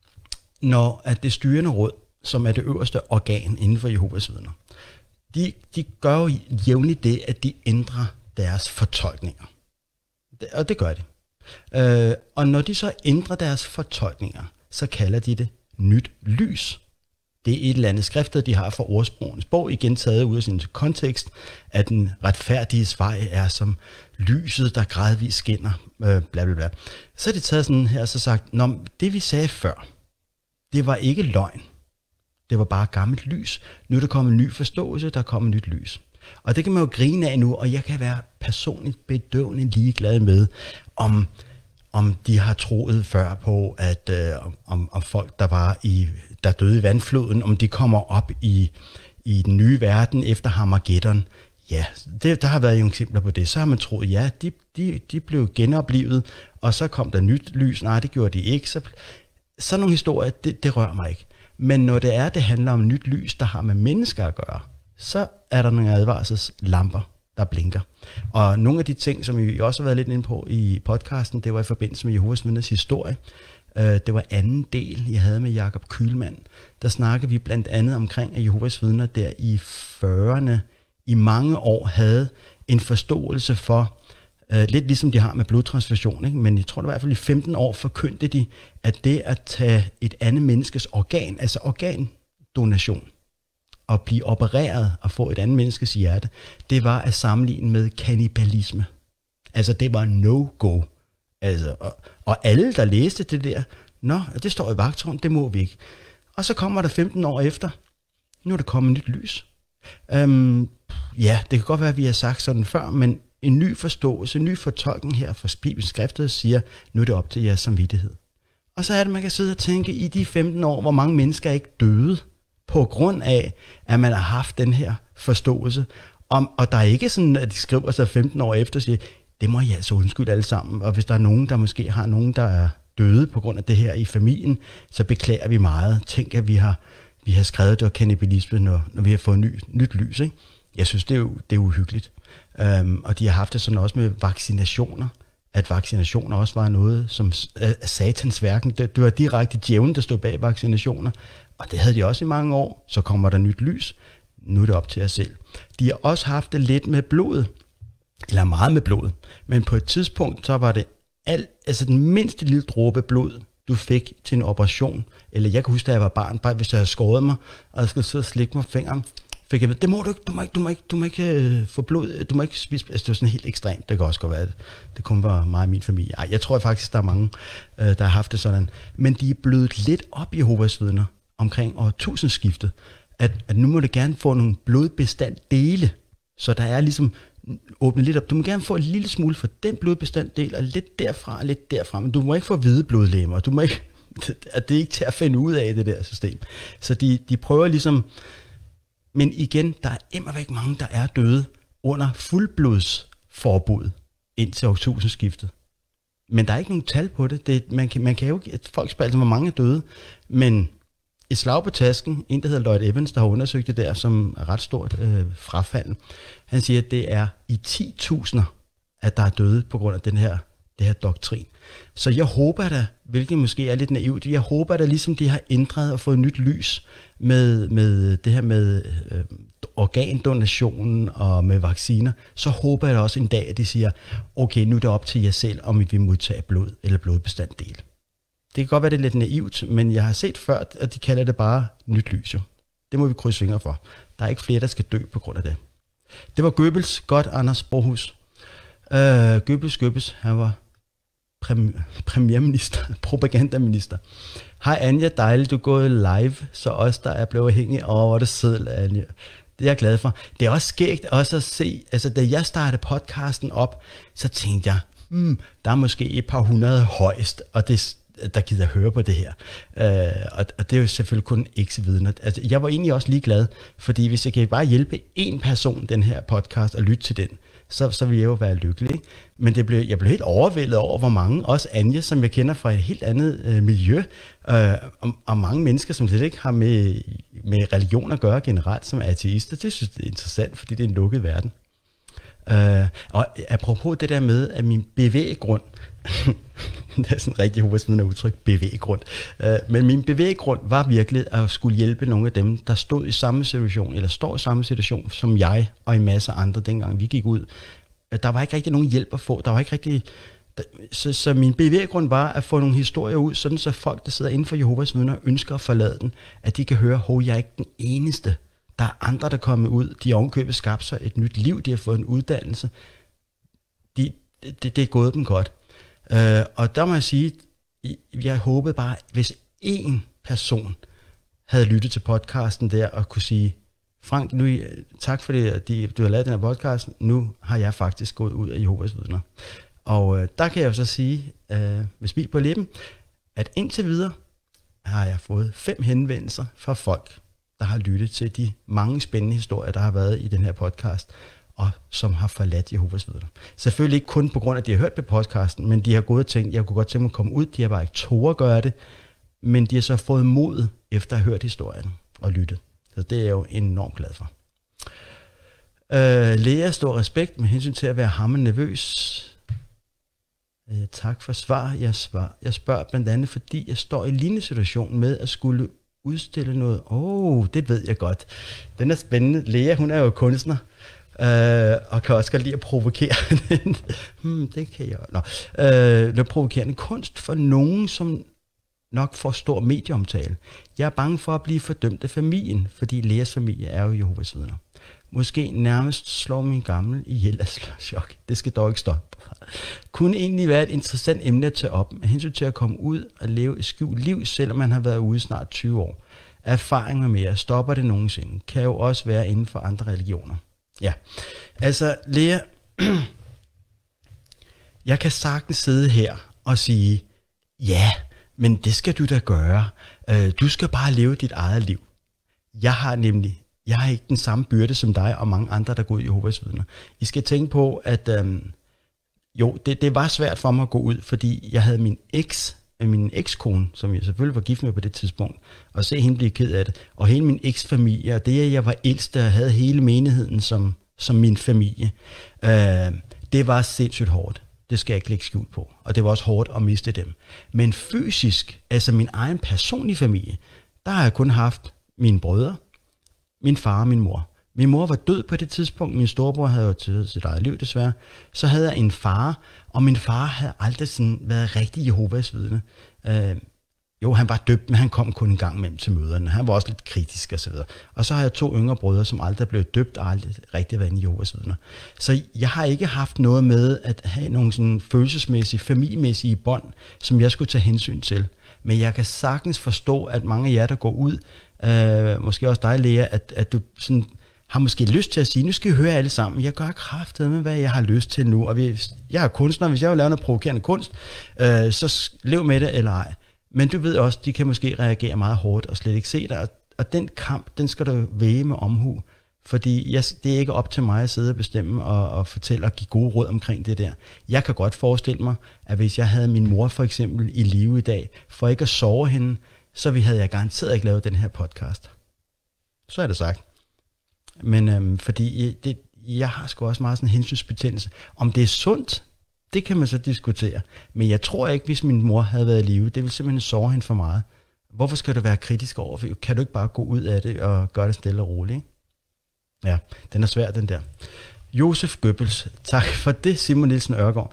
når at det styrende råd, som er det øverste organ inden for Jehovas Vidner, de, de gør jo jævnligt det, at de ændrer deres fortolkninger. Det, og det gør de. Øh, og når de så ændrer deres fortolkninger, så kalder de det nyt lys. Det er et eller andet skriftet, de har fra ordsprogenes bog, igen taget ud af sin kontekst, at den retfærdige vej er som lyset, der gradvist skinner, øh, bla bla bla. Så er det taget sådan her og så sagt, nå, det vi sagde før, det var ikke løgn. Det var bare gammelt lys. Nu er der kommet en ny forståelse, der er kommet nyt lys. Og det kan man jo grine af nu, og jeg kan være personligt bedøvende ligeglad med, om, om de har troet før på, at øh, om, om folk, der var i, der døde i vandfloden, om de kommer op i, i den nye verden efter Harmageddon. Ja, det, der har været jo eksempler på det. Så har man troet, ja, de, de, de blev genoplevet, og så kom der nyt lys. Nej, det gjorde de ikke. Så, sådan nogle historier, det, det rører mig ikke. Men når det er, det handler om nyt lys, der har med mennesker at gøre, så er der nogle advarselslamper, der blinker. Og nogle af de ting, som vi også har været lidt inde på i podcasten, det var i forbindelse med Jehovas Vidners historie. Det var anden del, jeg havde med Jakob Kühlmann. Der snakkede vi blandt andet omkring, at Jehovas Vidner der i fyrrerne i mange år havde en forståelse for, Uh, lidt ligesom de har med blodtransfusion, ikke? Men jeg tror, det var i hvert fald i femten år forkyndte de, at det at tage et andet menneskes organ, altså organdonation, og blive opereret og få et andet menneskes hjerte, det var at sammenligne med kannibalisme. Altså det var no-go. Altså, og, og alle, der læste det der, nå, det står i vagtårn, det må vi ikke. Og så kommer der femten år efter, nu er der kommet nyt lys. Um, ja, det kan godt være, at vi har sagt sådan før, men en ny forståelse, en ny fortolkning her fra Bibelens skrifter siger, nu er det op til jeres samvittighed. Og så er det, man kan sidde og tænke, i de femten år, hvor mange mennesker er ikke døde, på grund af, at man har haft den her forståelse. Om, og der er ikke sådan, at de skriver sig femten år efter og siger, det må I altså undskylde alle sammen. Og hvis der er nogen, der måske har nogen, der er døde på grund af det her i familien, så beklager vi meget. Tænk, at vi har, vi har skrevet det og kannibalisme, når, når vi har fået ny, nyt lys. Ikke? Jeg synes, det er, jo, det er uhyggeligt. Um, og de har haft det sådan også med vaccinationer, at vaccinationer også var noget som uh, satans værken. Det, det var direkte djævlen, der stod bag vaccinationer, og det havde de også i mange år. Så kommer der nyt lys. Nu er det op til jer selv. De har også haft det lidt med blodet, eller meget med blodet, men på et tidspunkt, så var det alt, altså den mindste lille dråbe blod, du fik til en operation, eller jeg kan huske, da jeg var barn, bare hvis jeg havde skåret mig, og jeg skulle sidde og slikke mig fingeren, fik jeg ved, det må du ikke, du må ikke, du må ikke, du må ikke øh, få blod, du må ikke spise, altså det var sådan helt ekstremt, det kan også godt være, det kun var mig og min familie. Ej, jeg tror faktisk, der er mange, øh, der har haft det sådan, men de er blødt lidt op i Jehovas Vidner omkring årtusindskiftet, at, at nu må det gerne få nogle blodbestanddele, så der er ligesom åbnet lidt op. Du må gerne få en lille smule for den blodbestanddel, og lidt derfra og lidt derfra, men du må ikke få hvide blodlegemer, du må ikke, at det er ikke til at finde ud af det der system. Så de, de prøver ligesom. Men igen, der er immervæk mange, der er døde under fuldblodsforbud indtil årtusindskiftet. Men der er ikke nogen tal på det. det man, kan, man kan jo ikke, folk spørger altså, hvor mange er døde. Men et slag på tasken, en der hedder Lloyd Evans, der har undersøgt det der, som er ret stort øh, frafald. Han siger, at det er i ti tusinder, at der er døde på grund af den her, det her doktrin. Så jeg håber da, hvilket måske er lidt naivt, jeg håber da ligesom de har ændret og fået nyt lys med, med det her med øh, organdonationen og med vacciner, så håber jeg da også en dag, at de siger, okay, nu er det op til jer selv, om I vil modtage blod eller blodbestanddel. Det kan godt være, det er lidt naivt, men jeg har set før, at de kalder det bare nyt lys. Jo. Det må vi krydse fingre for. Der er ikke flere, der skal dø på grund af det. Det var Goebbels. Godt, Anders Brohus. Uh, Goebbels, Goebbels, han var Prem- premierminister, propagandaminister. Hej Anja, dejligt, du er gået live, så os, der er blevet afhængige over det selv, Anja. Det er jeg glad for. Det er også skægt også at se, altså da jeg startede podcasten op, så tænkte jeg, hmm, der er måske et par hundrede højst, og det, der gider høre på det her. Øh, og, og det er jo selvfølgelig kun eks-vidner. Altså, jeg var egentlig også ligeglad, fordi hvis jeg kan bare hjælpe én person, den her podcast, og lytte til den, så, så vil jeg jo være lykkelig. Ikke? Men det blev, jeg blev helt overvældet over, hvor mange, også Anja, som jeg kender fra et helt andet øh, miljø, øh, og, og mange mennesker, som slet ikke har med, med religion at gøre generelt, som er ateister. Det synes jeg er interessant, fordi det er en lukket verden. Øh, og apropos det der med, at min bevæggrund, det er sådan en rigtig hovedsmidende udtryk, bevæggrund, øh, men min bevæggrund var virkelig at skulle hjælpe nogle af dem, der stod i samme situation, eller står i samme situation som jeg og en masse andre, dengang vi gik ud. Der var ikke rigtig nogen hjælp at få, der var ikke rigtig... Så, så min bevæggrund var at få nogle historier ud, sådan så folk, der sidder inden for Jehovas vidner, ønsker at forlade den, at de kan høre, hov, jeg er ikke den eneste. Der er andre, der er kommet ud. De har ovenkøbet skabt sig et nyt liv. De har fået en uddannelse. De, det, det er gået dem godt. Uh, og der må jeg sige, jeg håbede bare, hvis én person havde lyttet til podcasten der og kunne sige, Frank, nu, tak for det, at du har lavet den her podcast. Nu har jeg faktisk gået ud af Jehovas vidner. Og uh, der kan jeg jo så sige, uh, med smil på læben, at indtil videre har jeg fået fem henvendelser fra folk, der har lyttet til de mange spændende historier, der har været i den her podcast, og som har forladt Jehovas vidner. Selvfølgelig ikke kun på grund af, at de har hørt på podcasten, men de har gået og tænkt, jeg kunne godt tænke mig at komme ud, de har bare ikke tåret at gøre det, men de har så fået mod efter at have hørt historien og lyttet. Så det er jeg jo enormt glad for. Øh, Lea, stor respekt med hensyn til at være hammerende nervøs. Øh, tak for svar. Jeg, svar. jeg spørger blandt andet, fordi jeg står i en lignende situation med at skulle udstille noget. Åh, oh, det ved jeg godt. Den er spændende. Lea, hun er jo kunstner, øh, og kan også godt lide at provokere. hmm, det kan jeg Nå. Øh, det er provokerende kunst for nogen, som nok får stor medieomtale. Jeg er bange for at blive fordømt af familien, fordi Leas familie er jo Jehovas vidner. Måske nærmest slår min gamle ihjel af chok. Det skal dog ikke stoppe. Kunne egentlig være et interessant emne at tage op, med hensyn til at komme ud og leve et skjult liv, selvom man har været ude snart tyve år. Erfaring med mere, stopper det nogensinde, kan jo også være inden for andre religioner. Ja, altså Lea, jeg kan sagtens sidde her og sige, ja, men det skal du da gøre. Du skal bare leve dit eget liv. Jeg har nemlig Jeg har ikke den samme byrde som dig og mange andre, der går ud i Jehovas vidner. I skal tænke på, at øhm, jo, det, det var svært for mig at gå ud, fordi jeg havde min eks, min ekskone, som jeg selvfølgelig var gift med på det tidspunkt, og se hende blive ked af det, og hele min eksfamilie, og det, at jeg var ældste og havde hele menigheden som, som min familie, øh, det var sindssygt hårdt. Det skal jeg ikke lægge skjult på. Og det var også hårdt at miste dem. Men fysisk, altså min egen personlige familie, der har jeg kun haft mine brødre, min far og min mor. Min mor var død på det tidspunkt. Min storebror havde jo taget sit eget liv desværre. Så havde jeg en far, og min far havde aldrig sådan været rigtig Jehovas vidne. Øh, jo, han var døbt, men han kom kun en gang mellem til møderne. Han var også lidt kritisk og så videre. Og så har jeg to yngre brødre, som aldrig blev døbt og aldrig rigtig været i Jehovas vidner. Så jeg har ikke haft noget med at have nogle sådan følelsesmæssige, familiemæssige bånd, som jeg skulle tage hensyn til. Men jeg kan sagtens forstå, at mange af jer, der går ud, øh, måske også dig, Lea, at, at du sådan har måske lyst til at sige, nu skal I høre alle sammen, jeg gør kraftet med, hvad jeg har lyst til nu. Og hvis jeg er kunstner, hvis jeg vil lave noget provokerende kunst, øh, så lev med det eller ej. Men du ved også, de kan måske reagere meget hårdt og slet ikke se dig. Og, og den kamp, den skal du væge med omhu. Fordi jeg, det er ikke op til mig at sidde og bestemme og, og fortælle og give gode råd omkring det der. Jeg kan godt forestille mig, at hvis jeg havde min mor for eksempel i live i dag, for ikke at sove hende, så vi havde jeg garanteret ikke lavet den her podcast. Så er det sagt. Men øhm, fordi det, jeg har sgu også meget sådan en hensynsbetændelse. Om det er sundt, det kan man så diskutere. Men jeg tror ikke, hvis min mor havde været i live, det ville simpelthen sove hende for meget. Hvorfor skal du være kritisk over? Kan du ikke bare gå ud af det og gøre det stille og roligt? Ikke? Ja, den er svær, den der. Josef Goebbels, tak for det, Simon Nielsen Ørgaard.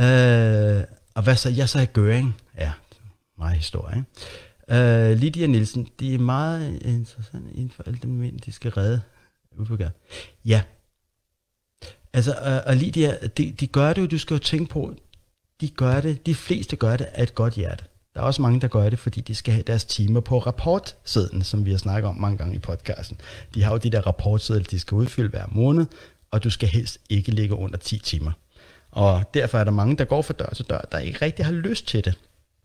Øh, og hvad så? Jeg så i Göring. Ja, meget historie, ikke? Øh, Lydia Nielsen, de er meget interessante inden for alle dem mænd, de skal redde. Ja. Altså, øh, og Lydia, de, de gør det jo, du skal jo tænke på, de gør det, de fleste gør det af et godt hjerte. Der er også mange, der gør det, fordi de skal have deres timer på rapportsiden, som vi har snakket om mange gange i podcasten. De har jo de der rapportsedler, de skal udfylde hver måned, og du skal helst ikke ligge under ti timer. Og derfor er der mange, der går fra dør til dør, der ikke rigtig har lyst til det.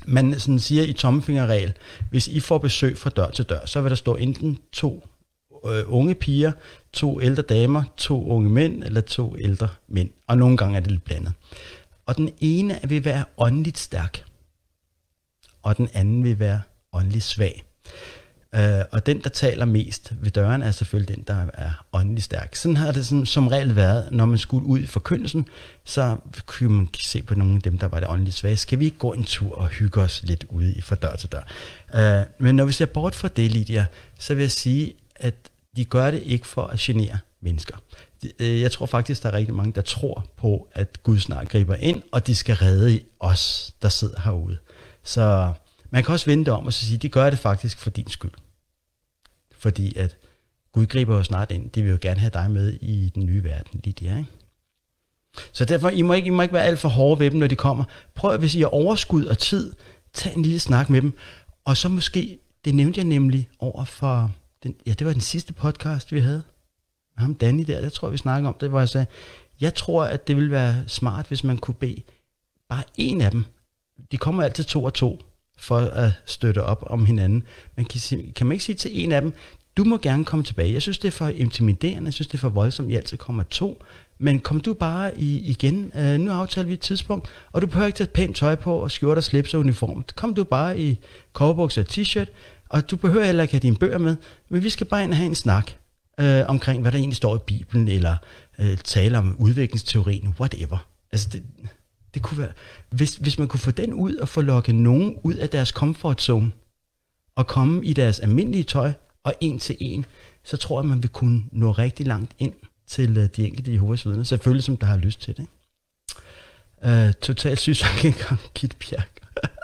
man sådan siger i tommelfingerregel, hvis I får besøg fra dør til dør, så vil der stå enten to øh, unge piger, to ældre damer, to unge mænd eller to ældre mænd. Og nogle gange er det lidt blandet. Og den ene vil være åndeligt stærk, og den anden vil være åndeligt svag. Uh, og den, der taler mest ved døren, er selvfølgelig den, der er åndeligt stærk. Sådan har det sådan, som regel været, når man skulle ud i forkyndelsen, så kunne man se på nogle af dem, der var det åndeligt svage. Skal vi ikke gå en tur og hygge os lidt ude i fra dør til dør? Uh, men når vi ser bort fra det, Lydia, så vil jeg sige, at de gør det ikke for at genere mennesker. Jeg tror faktisk, der er rigtig mange, der tror på, at Gud snart griber ind, og de skal redde os, der sidder herude. Så man kan også vende det om og så sige, de gør det faktisk for din skyld. Fordi at Gud griber jo snart ind. De vil jo gerne have dig med i den nye verden, Lydia, ikke? Så derfor, I må ikke, I må ikke være alt for hårde ved dem, når de kommer. Prøv, hvis I har overskud og tid, tag en lille snak med dem. Og så måske, det nævnte jeg nemlig over for, den, ja, det var den sidste podcast, vi havde. Ham Danny der, det tror jeg, vi snakkede om det, hvor jeg sagde, jeg tror, at det ville være smart, hvis man kunne bede bare en af dem. De kommer altid to og to for at støtte op om hinanden. Man kan, sige, kan man ikke sige til en af dem, du må gerne komme tilbage. Jeg synes, det er for intimiderende, jeg synes, det er for voldsomt, I altid kommer to. Men kom du bare i, igen, uh, nu aftaler vi et tidspunkt, og du behøver ikke tage pænt tøj på, og skjorte og slips og uniform. Kom du bare i cowboybukser og t-shirt, og du behøver heller ikke have dine bøger med, men vi skal bare ind og have en snak øh, omkring, hvad der egentlig står i Bibelen, eller øh, tale om udviklingsteorien, whatever. Altså det, det kunne være, hvis, hvis man kunne få den ud og få lukket nogen ud af deres comfort zone, og komme i deres almindelige tøj, og en til en, så tror jeg, man vil kunne nå rigtig langt ind til uh, de enkelte Jehovas vidner, selvfølgelig som der har lyst til det. Uh, totalt sygt engang, Kit Bjerg.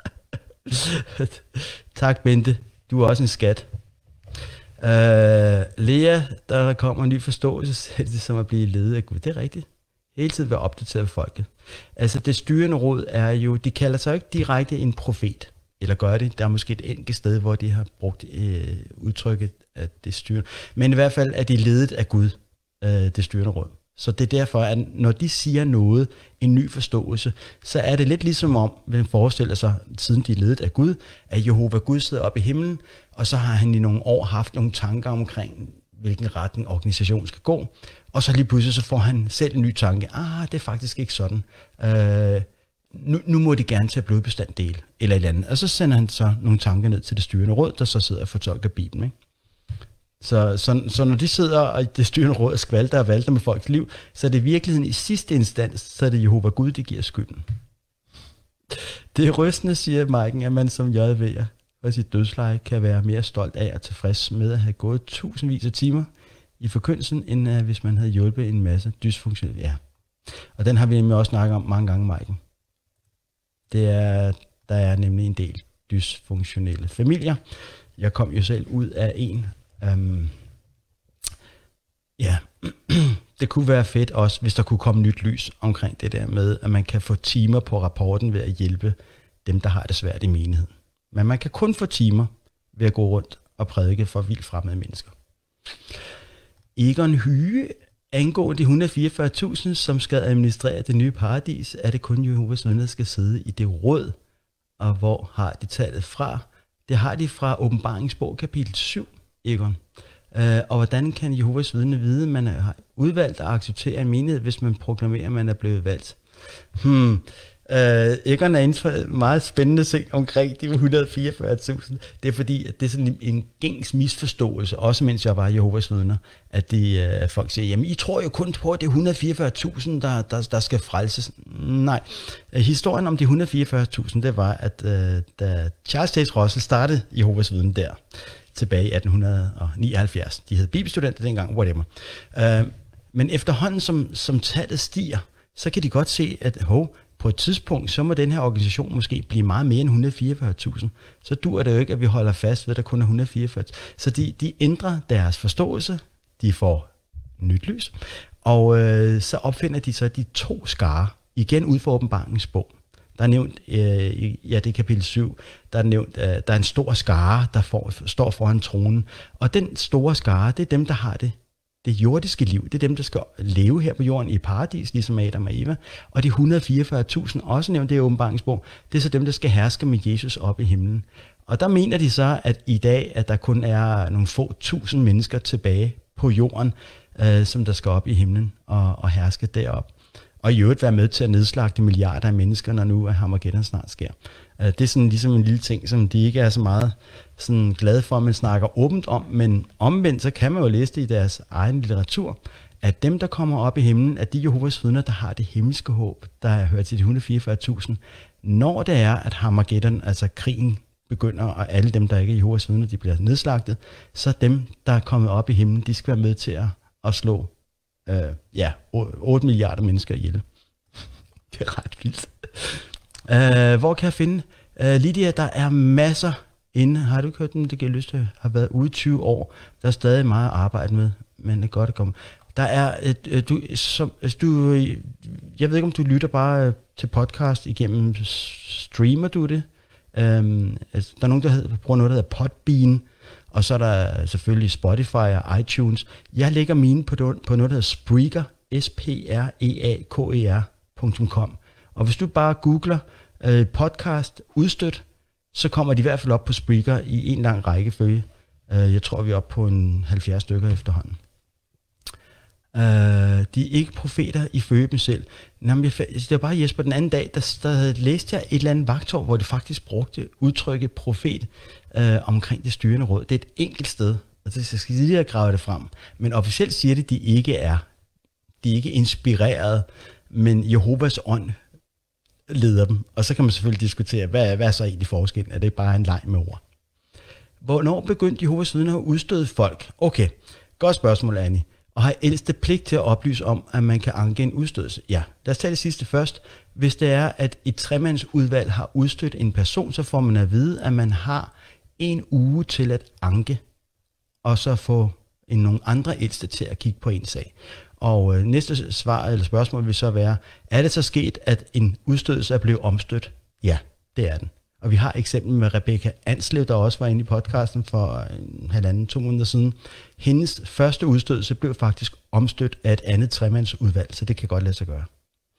Tak, Bente. Du er også en skat. Uh, Lea, der kommer en ny forståelse, det er som at blive ledet af Gud. Det er rigtigt. Hele tiden være opdateret af folket. Altså det styrende råd er jo, de kalder sig ikke direkte en profet, eller gør det. Der er måske et enkelt sted, hvor de har brugt øh, udtrykket, at det styrer. Men i hvert fald er de ledet af Gud, øh, det styrende råd. Så det er derfor, at når de siger noget, en ny forståelse, så er det lidt ligesom om, man forestiller sig, siden de er ledet af Gud, at Jehova Gud sidder oppe i himlen, og så har han i nogle år haft nogle tanker omkring, hvilken retning organisationen skal gå. Og så lige pludselig så får han selv en ny tanke. Ah, det er faktisk ikke sådan. Øh, nu, nu må de gerne tage blodbestanddel, eller et eller andet. Og så sender han så nogle tanker ned til det styrende råd, der så sidder og fortolker Bibelen, ikke? Så, så, så når de sidder og det styrende råd skvalter og valter med folks liv, så er det i virkeligheden i sidste instans, så er det Jehova Gud, de giver skylden. Det er rystende, siger Maiken, at man som J V'er for sit dødsleje kan være mere stolt af og tilfreds med at have gået tusindvis af timer i forkyndelsen, end uh, hvis man havde hjulpet en masse dysfunktionelle. Ja. Og den har vi nemlig også snakket om mange gange, Maiken. Det er, der er nemlig en del dysfunktionelle familier. Jeg kom jo selv ud af en. Um, ja, det kunne være fedt også, hvis der kunne komme nyt lys omkring det der med, at man kan få timer på rapporten ved at hjælpe dem, der har det svært i menigheden. Men man kan kun få timer ved at gå rundt og prædike for vildt fremmede mennesker. Egon Hyge, angående de et hundrede og fireogfyrre tusind, som skal administrere det nye paradis, er det kun Jehovas vidner, der skal sidde i det råd. Og hvor har de tallet fra? Det har de fra Åbenbaringsbog kapitel syv, Egon. Uh, og hvordan kan Jehovas vidner vide, at man har udvalgt at acceptere en menighed, hvis man proklamerer, at man er blevet valgt? Hmm... Uh, Egon er inden for meget spændende ting omkring de et hundrede og fireogfyrre tusind. Det er fordi, at det er sådan en, en gængs misforståelse, også mens jeg var Jehovas vidner, at de, uh, folk siger, jamen I tror jo kun på, at det er et hundrede og fireogfyrre tusind, der, der, der skal frelses. Nej, uh, historien om de et hundrede og fireogfyrre tusind, det var, at uh, da Charles Taze Russell startede Jehovas vidner der, tilbage i atten nioghalvfjerds, de hed bibelstudenter dengang, whatever. Uh, men efterhånden, som, som tallet stiger, så kan de godt se, at hov, på et tidspunkt, så må den her organisation måske blive meget mere end et hundrede og fireogfyrre tusind. Så dur det jo ikke, at vi holder fast ved, at der kun er et hundrede og fireogfyrre tusind. Så de, de ændrer deres forståelse, de får nyt lys, og øh, så opfinder de så de to skarer, igen ud for Åbenbaringens bog. Der er nævnt, øh, ja det er kapitel syv, der er nævnt, øh, der er en stor skare, der får, står foran tronen, og den store skare, det er dem, der har det det jordiske liv, det er dem, der skal leve her på jorden i paradis, ligesom Adam og Eva. Og de et hundrede og fireogfyrre tusind, også nævnt det i åbenbaringsbog, det er så dem, der skal herske med Jesus op i himlen. Og der mener de så, at i dag, at der kun er nogle få tusind mennesker tilbage på jorden, øh, som der skal op i himlen og, og herske derop. Og i øvrigt være med til at nedslagte milliarder af mennesker, når nu Armageddon snart sker. Øh, det er sådan ligesom en lille ting, som de ikke er så meget sådan glade for, at man snakker åbent om, men omvendt, så kan man jo læse det i deres egen litteratur, at dem, der kommer op i himlen, at de Jehovas vidner, der har det himmelske håb, der er hørt til de et hundrede og fireogfyrre tusind, når det er, at Armageddon, altså krigen, begynder, og alle dem, der ikke er Jehovas vidner, de bliver nedslagtet, så dem, der er kommet op i himlen, de skal være med til at, at slå øh, ja, otte milliarder mennesker ihjel. Det er ret vildt. Uh, hvor kan jeg finde? Uh, Lydia, der er masser inde. Har du ikke hørt den? Det giver lyst til. Har været ude i tyve år. Der er stadig meget at arbejde med, men det er godt at komme. Der er, uh, du, som, du, jeg ved ikke, om du lytter bare til podcast igennem, streamer du det? Um, altså, der er nogen, der hedder, bruger noget, der hedder Podbean, og så er der selvfølgelig Spotify og iTunes. Jeg lægger mine på, på noget, der hedder Spreaker, S P R E A K E R punktum com. Og hvis du bare googler øh, podcast udstødt, så kommer de i hvert fald op på Spreaker i en lang rækkefølge. Uh, jeg tror, vi er oppe på en halvfjerds stykker efterhånden. Uh, de er ikke profeter ifølge dem selv. Jamen, jeg, det var bare Jesper, den anden dag, der, der læste jeg et eller andet vagtår, hvor det faktisk brugte udtrykket profet uh, omkring det styrende råd. Det er et enkelt sted, og det skal lige have gravet det frem. Men officielt siger det, at de ikke er. De er ikke inspireret, men Jehovas ånd leder dem. Og så kan man selvfølgelig diskutere, hvad, hvad er så egentlig forskellen? Er det bare en leg med ord? Hvornår begyndte Jehovas vidner at udstøde folk? Okay, godt spørgsmål, Annie. Og har ældste pligt til at oplyse om, at man kan anke en udstødelse? Ja, lad os tage det sidste først. Hvis det er, at et tremandsudvalg har udstødt en person, så får man at vide, at man har en uge til at anke, og så få en, nogle andre ældste til at kigge på en sag. Og øh, næste svar eller spørgsmål vil så være, er det så sket, at en udstødelse er blevet omstødt? Ja, det er den. Og vi har eksempel med Rebecca Anslev, der også var inde i podcasten for en halvanden, to måneder siden. Hendes første udstødelse blev faktisk omstødt af et andet tremandsudvalg, så det kan godt lade sig gøre.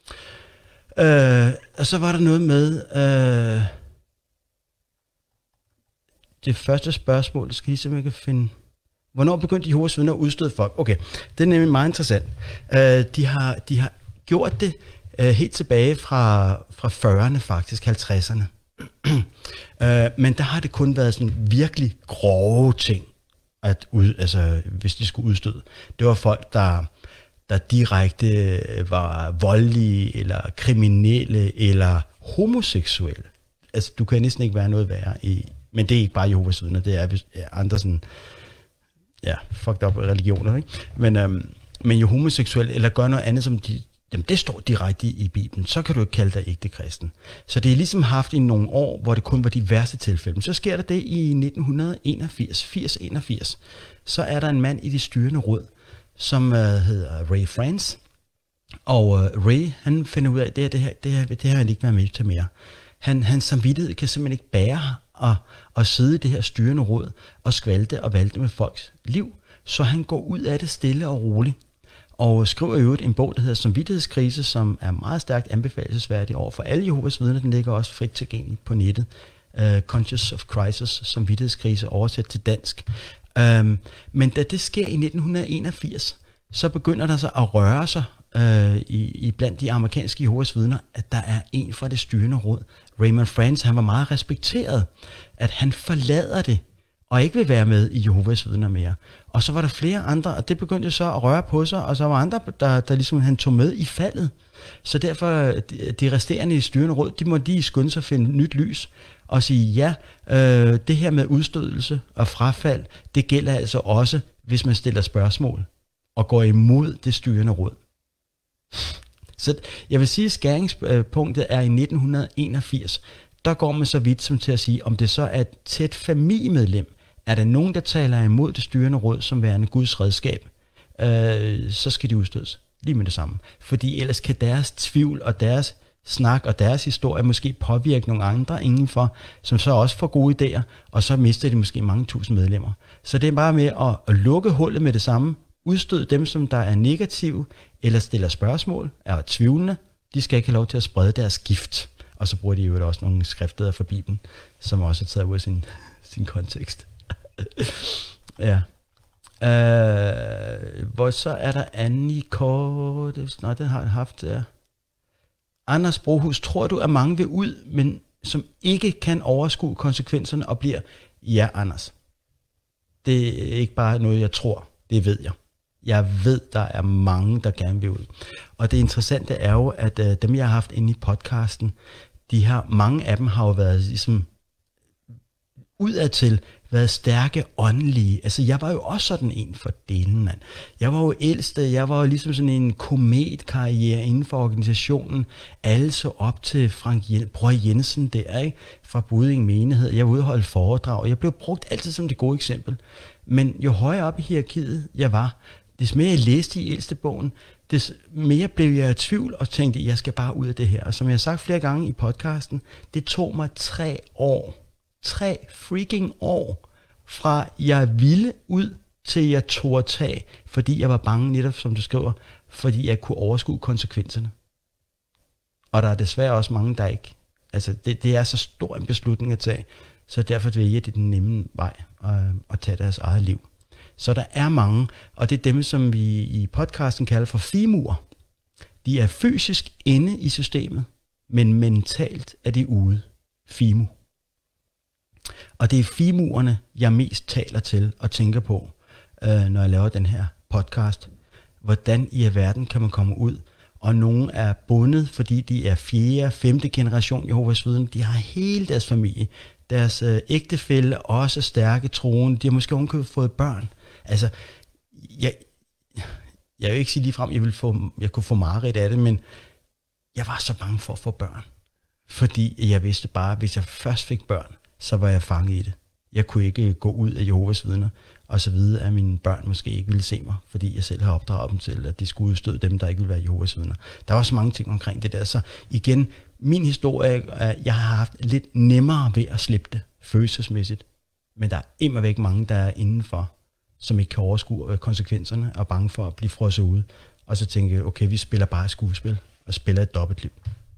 Øh, og så var der noget med øh, det første spørgsmål, skal I simpelthen kan finde. Hvornår begyndte Jehovas vidner at udstøde folk? Okay, det er nemlig meget interessant. Uh, de, har, de har gjort det uh, helt tilbage fra, fra fyrrerne faktisk, halvtredserne. uh, men der har det kun været sådan virkelig grove ting, at ud, altså, hvis de skulle udstøde. Det var folk, der, der direkte var voldelige, eller kriminelle, eller homoseksuelle. Altså, du kan næsten ikke være noget værre i, men det er ikke bare Jehovas vidner, det er andre sådan, ja, fucked up religioner, ikke? Men, øhm, men jo homoseksuel, eller gør noget andet, som de, jamen det står direkte i, i Bibelen, så kan du ikke kalde dig ægte kristen. Så det er ligesom haft i nogle år, hvor det kun var de værste tilfælde. Men så sker der det i nitten enogfirs, firs enogfirs. Så er der en mand i det styrende råd, som øh, hedder Ray France. Og øh, Ray, han finder ud af, at det her, det her, det her, det her han ikke være med til mere. Han, hans samvittighed kan simpelthen ikke bære at, at sidde i det her styrende råd og skvalte og valte med folks liv, så han går ud af det stille og roligt og skriver i øvrigt en bog, der hedder Samvittighedskrise, som er meget stærkt anbefalesværdig over for alle Jehovas vidner. Den ligger også frit tilgængelig på nettet. Uh, Conscious of Crisis, Samvittighedskrise, oversat til dansk. Um, men da det sker i nitten enogfirs, så begynder der så at røre sig uh, i, i blandt de amerikanske Jehovas vidner, at der er en fra det styrende råd. Raymond France, han var meget respekteret, at han forlader det, og ikke vil være med i Jehovas vidner mere. Og så var der flere andre, og det begyndte så at røre på sig, og så var andre, der, der ligesom han tog med i faldet. Så derfor, de, de resterende i styrende råd, de må lige skynde sig at finde nyt lys, og sige, ja, øh, det her med udstødelse og frafald, det gælder altså også, hvis man stiller spørgsmål, og går imod det styrende råd. Så jeg vil sige, at skæringspunktet er i nitten enogfirs. Der går man så vidt som til at sige, om det så er et tæt familiemedlem, er der nogen, der taler imod det styrende råd som værende Guds redskab, øh, så skal de udstødes lige med det samme. Fordi ellers kan deres tvivl og deres snak og deres historie måske påvirke nogle andre indenfor, som så også får gode idéer, og så mister de måske mange tusind medlemmer. Så det er bare med at, at lukke hullet med det samme, Udstød dem, som der er negative, eller stiller spørgsmål, er tvivlende. De skal ikke have lov til at sprede deres gift. Og så bruger de jo også nogle skrifter fra Bibelen, som også er taget ud af sin, sin kontekst. Ja. Øh, hvor så er der Annie Kort. Nå, den har jeg haft der. Anders Brohus, tror du, at mange vil ud, men som ikke kan overskue konsekvenserne og bliver, ja, Anders. Det er ikke bare noget, jeg tror. Det ved jeg. Jeg ved, der er mange, der gerne vil ud. Og det interessante er jo, at øh, dem, jeg har haft inde i podcasten, de her, mange af dem har jo været ligesom udadtil, været stærke åndelige. Altså, jeg var jo også sådan en for delen, mand. Jeg var jo ældste, jeg var jo ligesom sådan en kometkarriere inden for organisationen. Alle så op til Frank Jen- Bror Jensen der, ikke? Fra Budding Menighed. Jeg var ude og holde foredrag. Jeg blev brugt altid som det gode eksempel. Men jo højere op i hierarkiet jeg var, des mere jeg læste i ældstebogen, des mere blev jeg i tvivl og tænkte, jeg skal bare ud af det her. Og som jeg har sagt flere gange i podcasten, det tog mig tre år. Tre freaking år, fra jeg ville ud, til jeg tog at tage, fordi jeg var bange netop, som du skriver, fordi jeg kunne overskue konsekvenserne. Og der er desværre også mange, der ikke. Altså, det, det er så stor en beslutning at tage, så derfor vælger de den nemme vej at, at tage deres eget liv. Så der er mange, og det er dem, som vi i podcasten kalder for fimuer. De er fysisk inde i systemet, men mentalt er de ude. Fimu. Og det er fimuerne, jeg mest taler til og tænker på, øh, når jeg laver den her podcast. Hvordan i verden kan man komme ud? Og nogen er bundet, fordi de er fjerde, femte generation Jehovas vidner. De har hele deres familie. Deres øh, ægtefælle er også stærke troende. De har måske ovenkøbet fået børn. Altså, jeg, jeg vil ikke sige ligefrem, at jeg, ville få, jeg kunne få mareridt af det, men jeg var så bange for at få børn. Fordi jeg vidste bare, at hvis jeg først fik børn, så var jeg fanget i det. Jeg kunne ikke gå ud af Jehovas vidner, og så vide, at mine børn måske ikke ville se mig, fordi jeg selv har opdraget dem til, at de skulle udstøde dem, der ikke ville være Jehovas vidner. Der er også mange ting omkring det der. Så igen, min historie er, at jeg har haft lidt nemmere ved at slippe det, følelsesmæssigt. Men der er immervæk mange, der er indenfor, som ikke kan overskue konsekvenserne, og er bange for at blive frosset ude. Og så tænker jeg, okay, vi spiller bare skuespil, og spiller et dobbeltliv.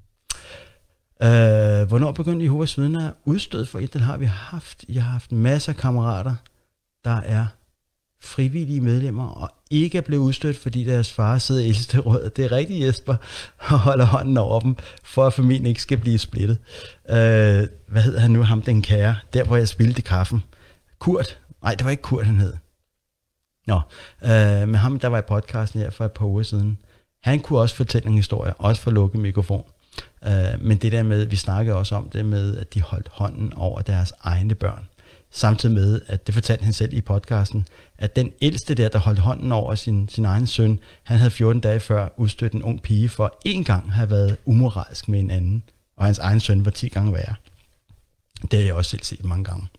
Uh, hvornår begyndte Jehovas vidner at udstøde for et? Den har vi haft. Jeg har haft masser af kammerater, der er frivillige medlemmer, og ikke er blevet udstødt, fordi deres far sidder i ældsterådet. Det er rigtigt, Jesper, og holder hånden over dem, for at familien ikke skal blive splittet. Uh, hvad hedder han nu, ham den kære? Der, hvor jeg spildte kaffen. Kurt? Nej, det var ikke Kurt, han hed. Nå, uh, med ham, der var i podcasten her for et par uger siden. Han kunne også fortælle en historie, også for lukket mikrofon. Uh, men det der med, vi snakkede også om det med, at de holdt hånden over deres egne børn. Samtidig med, at det fortalte han selv i podcasten, at den ældste der, der holdt hånden over sin, sin egen søn, han havde fjorten dage før udstødt en ung pige for en gang have været umoralsk med en anden. Og hans egen søn var ti gange værre. Det har jeg også selv set mange gange.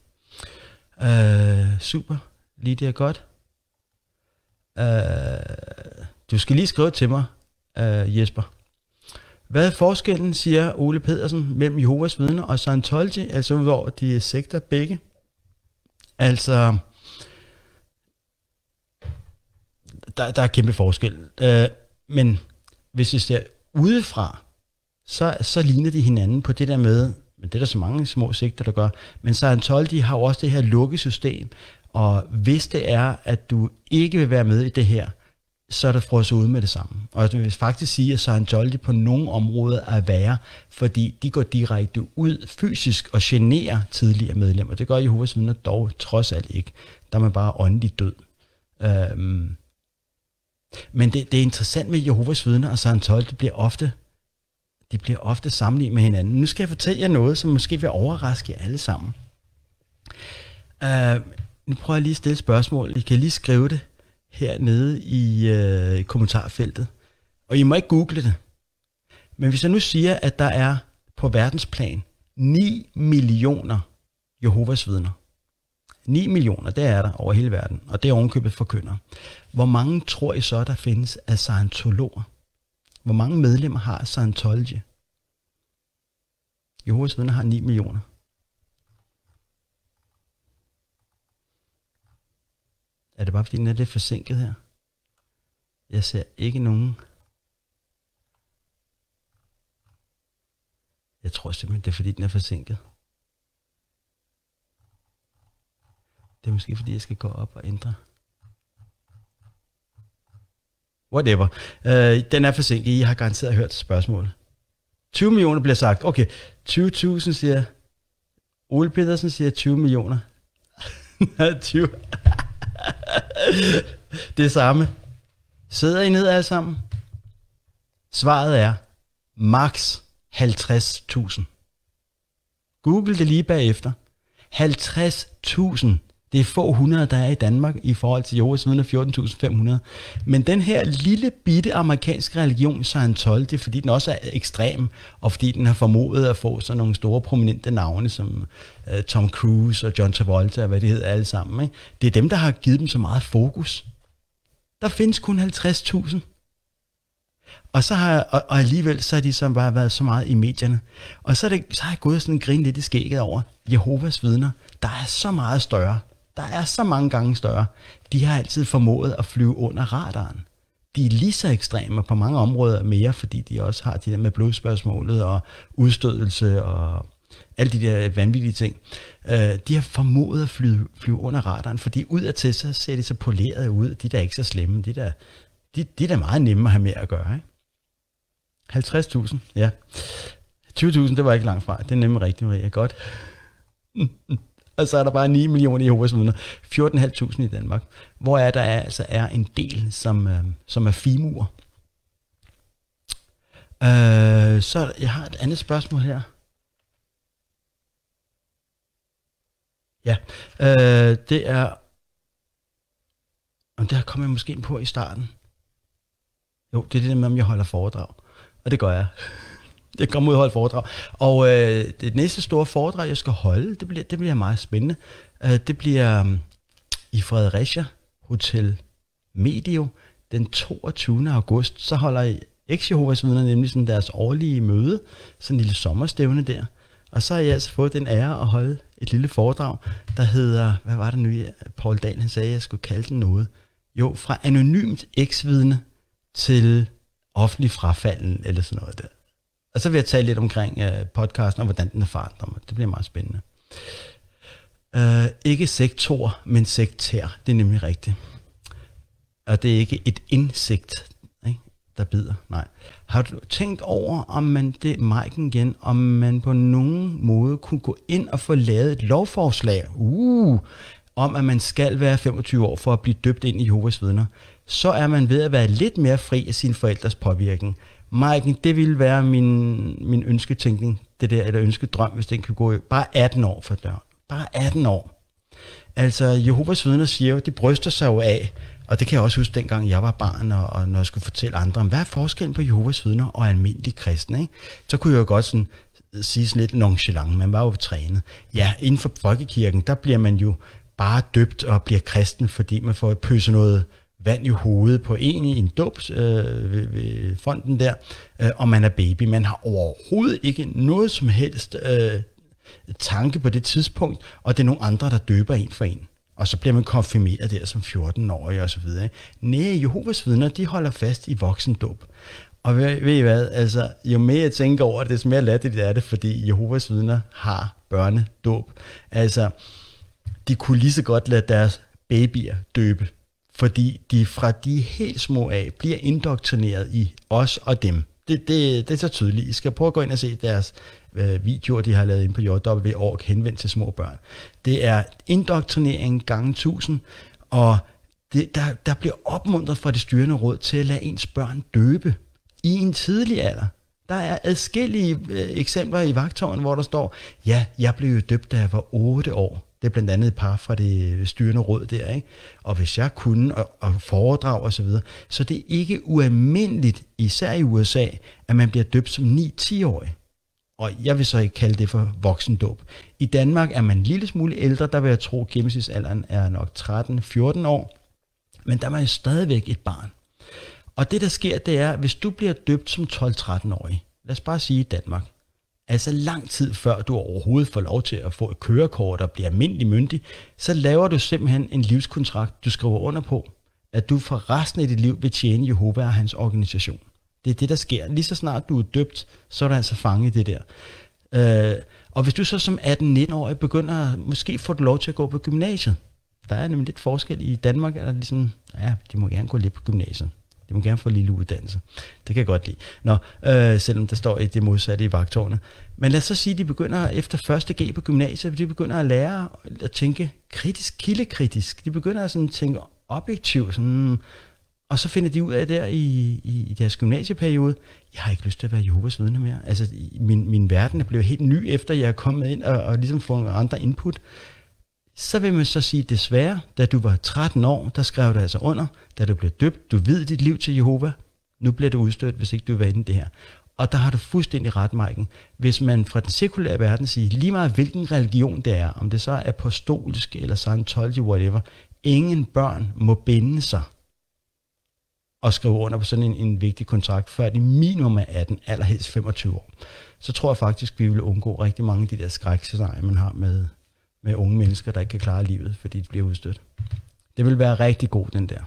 Uh, super. Lige det er godt. Uh, du skal lige skrive til mig, uh, Jesper. Hvad er forskellen, siger Ole Pedersen, mellem Jehovas vidner og Scientology, altså udover de sekter begge? Altså, der, der er kæmpe forskel. Uh, men hvis vi ser udefra, så, så ligner de hinanden på det der med, men det er der så mange små sekter, der gør, men Scientology har jo også det her lukkesystem, og hvis det er, at du ikke vil være med i det her, så er det frosset ud med det samme. Og jeg vil faktisk sige, at Scientology på nogle områder er værre, fordi de går direkte ud fysisk og generer tidligere medlemmer. Det gør Jehovas vidner dog trods alt ikke. Der er man bare åndeligt død. Øhm. Men det, det er interessant med Jehovas vidner og Scientology, bliver ofte, de bliver ofte sammenlignet med hinanden. Nu skal jeg fortælle jer noget, som måske vil overraske jer alle sammen. Øh, nu prøver jeg lige at stille et spørgsmål. I kan lige skrive det hernede i øh, kommentarfeltet. Og I må ikke google det. Men hvis jeg nu siger, at der er på verdensplan ni millioner Jehovas vidner. ni millioner, det er der over hele verden. Og det er ovenkøbet forkyndere. Hvor mange tror I så, der findes af scientologer? Hvor mange medlemmer har Scientology? Jehovas vidner har ni millioner. Er det bare fordi, den er lidt forsinket her? Jeg ser ikke nogen. Jeg tror simpelthen, det er fordi, den er forsinket. Det er måske fordi, jeg skal gå op og ændre. Whatever. Øh, den er forsinket. I har garanteret hørt spørgsmålet. tyve millioner bliver sagt. Okay, tyve tusind siger... Ole Petersen siger tyve millioner. tyve. Det samme. Sidder I ned alle sammen? Svaret er max halvtreds tusind. Google det lige bagefter. halvtreds tusind. Det er få hundrede, der er i Danmark i forhold til Jehovas vidner fjorten tusind fem hundrede. Men den her lille bitte amerikanske religion, Scientology, det er fordi den også er ekstrem, og fordi den har formået at få sådan nogle store prominente navne, som uh, Tom Cruise og John Travolta og hvad det hedder alle sammen. Ikke? Det er dem, der har givet dem så meget fokus. Der findes kun halvtreds tusind. Og, så har, og, og alligevel så har de så bare været så meget i medierne. Og så, er det, så har jeg gået sådan en grin lidt i skægget over Jehovas vidner. Der er så meget større. Der er så mange gange større. De har altid formået at flyve under radaren. De er lige så ekstreme på mange områder mere, fordi de også har de der med blodspørgsmålet og udstødelse og alle de der vanvittige ting. De har formået at flyve, flyve under radaren, fordi udadtil så ser de så polerede ud. De der er ikke så slemme. De der, de, de der er meget nemme at have med at gøre. Ikke? halvtreds tusind, ja. tyve tusind, det var ikke langt fra. Det er nemlig rigtig, Maria. Godt. Og så er der bare ni millioner i Jehovas vidner. fjorten tusind fem hundrede i Danmark. Hvor er der altså er en del, som, øh, som er fimuer. Øh, så jeg har et andet spørgsmål her. Ja, øh, det er... Og det kommer jeg måske ind på i starten. Jo, det er det med, om jeg holder foredrag. Og det gør jeg. Jeg kommer ud og holde foredrag. Og øh, det næste store foredrag, jeg skal holde, det bliver, det bliver meget spændende. Øh, det bliver um, i Fredericia Hotel Medio den toogtyvende august. Så holder ex-Jehovas vidner nemlig sådan deres årlige møde, sådan en lille sommerstævne der. Og så har jeg altså fået den ære at holde et lille foredrag, der hedder, hvad var det nu, Paul Dahl han sagde, jeg skulle kalde den noget. Jo, fra anonymt ex-vidne til offentlig frafalden, eller sådan noget der. Og så vil jeg tale lidt omkring uh, podcasten, og hvordan den er forandret mig. Det bliver meget spændende. Uh, ikke sektor, men sektær. Det er nemlig rigtigt. Og det er ikke et insekt, ikke, der bider. Nej. Har du tænkt over, om man, det Maiken igen, om man på nogen måde kunne gå ind og få lavet et lovforslag, uh, om at man skal være femogtyve år for at blive døbt ind i Jehovas vidner, så er man ved at være lidt mere fri af sine forældres påvirkning. Maiken, det ville være min, min ønsketænkning, det der, eller ønskedrøm, hvis den kan gå bare atten år for dør. Bare atten år. Altså, Jehovas vidner siger jo, de bryster sig jo af, og det kan jeg også huske, dengang jeg var barn, og, og når jeg skulle fortælle andre om, hvad er forskellen på Jehovas vidner og almindelige kristne, ikke? Så kunne jeg jo godt sådan sige sådan lidt nonchalant, man var jo trænet. Ja, inden for folkekirken, der bliver man jo bare døbt og bliver kristen, fordi man får pøse noget vand i hovedet på en i en dåb øh, ved, ved fonden der, øh, og man er baby. Man har overhovedet ikke noget som helst øh, tanke på det tidspunkt, og det er nogle andre, der døber en for en. Og så bliver man konfirmeret der som fjorten-årig og så videre. Næh, Jehovas vidner, de holder fast i voksendåb. Og ved, ved I hvad, altså, jo mere jeg tænker over det, desto mere latterligt er det, fordi Jehovas vidner har børnedåb. Altså, de kunne lige så godt lade deres babyer døbe, fordi de fra de helt små af bliver indoktrineret i os og dem. Det, det, det er så tydeligt. I skal prøve at gå ind og se deres øh, videoer, de har lavet ind på J W punktum org, henvendt til små børn. Det er indoktrinering gange tusind, og det, der, der bliver opmuntret fra det styrende råd til at lade ens børn døbe i en tidlig alder. Der er adskillige øh, eksempler i vagttårnet, hvor der står, ja, jeg blev jo døbt, da jeg var otte år. Det er blandt andet et par fra det styrende råd der, ikke? Og hvis jeg kunne, og, og foredrag og så videre, så det er ikke ualmindeligt, især i U S A, at man bliver døbt som ni til ti-årig. Og jeg vil så ikke kalde det for voksendåb. I Danmark er man en lille smule ældre, der vil jeg tro, at gennemsnitsalderen er nok tretten til fjorten år, men der er man jo stadigvæk et barn. Og det der sker, det er, hvis du bliver døbt som tolv til tretten-årig, lad os bare sige i Danmark, altså lang tid før du overhovedet får lov til at få et kørekort og blive almindelig myndig, så laver du simpelthen en livskontrakt, du skriver under på, at du for resten af dit liv vil tjene Jehova og hans organisation. Det er det, der sker. Lige så snart du er døbt, så er du altså fanget i det der. Øh, og hvis du så som atten-nitten-årig begynder, måske får du lov til at gå på gymnasiet. Der er nemlig lidt forskel. I Danmark er der ligesom, ja, de må gerne gå lidt på gymnasiet. De må gerne få en lille uddannelse. Det kan jeg godt lide. Nå, øh, selvom der står i det modsatte i vagtårnet. Men lad os så sige, at de begynder efter første G på gymnasiet, de begynder at lære at tænke kritisk, kildekritisk. De begynder at sådan tænke objektivt, sådan, og så finder de ud af der i, i, i deres gymnasieperiode, jeg har ikke lyst til at være Jehovas vidne mere. Altså, min, min verden er blevet helt ny, efter jeg er kommet ind og, og ligesom fået andre input. Så vil man så sige, desværre, da du var tretten år, der skrev du altså under, da du blev døbt, du ved dit liv til Jehova, nu bliver du udstødt, hvis ikke du vil inde i det her. Og der har du fuldstændig ret, Maiken. Hvis man fra den sekulære verden siger, lige meget hvilken religion det er, om det så er apostolisk eller Scientology, whatever, ingen børn må binde sig og skrive under på sådan en, en vigtig kontrakt, før de minimum er atten, allerhelst femogtyve år. Så tror jeg faktisk, vi vil undgå rigtig mange af de der skrækscenarier, man har med, med unge mennesker, der ikke kan klare livet, fordi de bliver udstødt. Det vil være rigtig god, den der.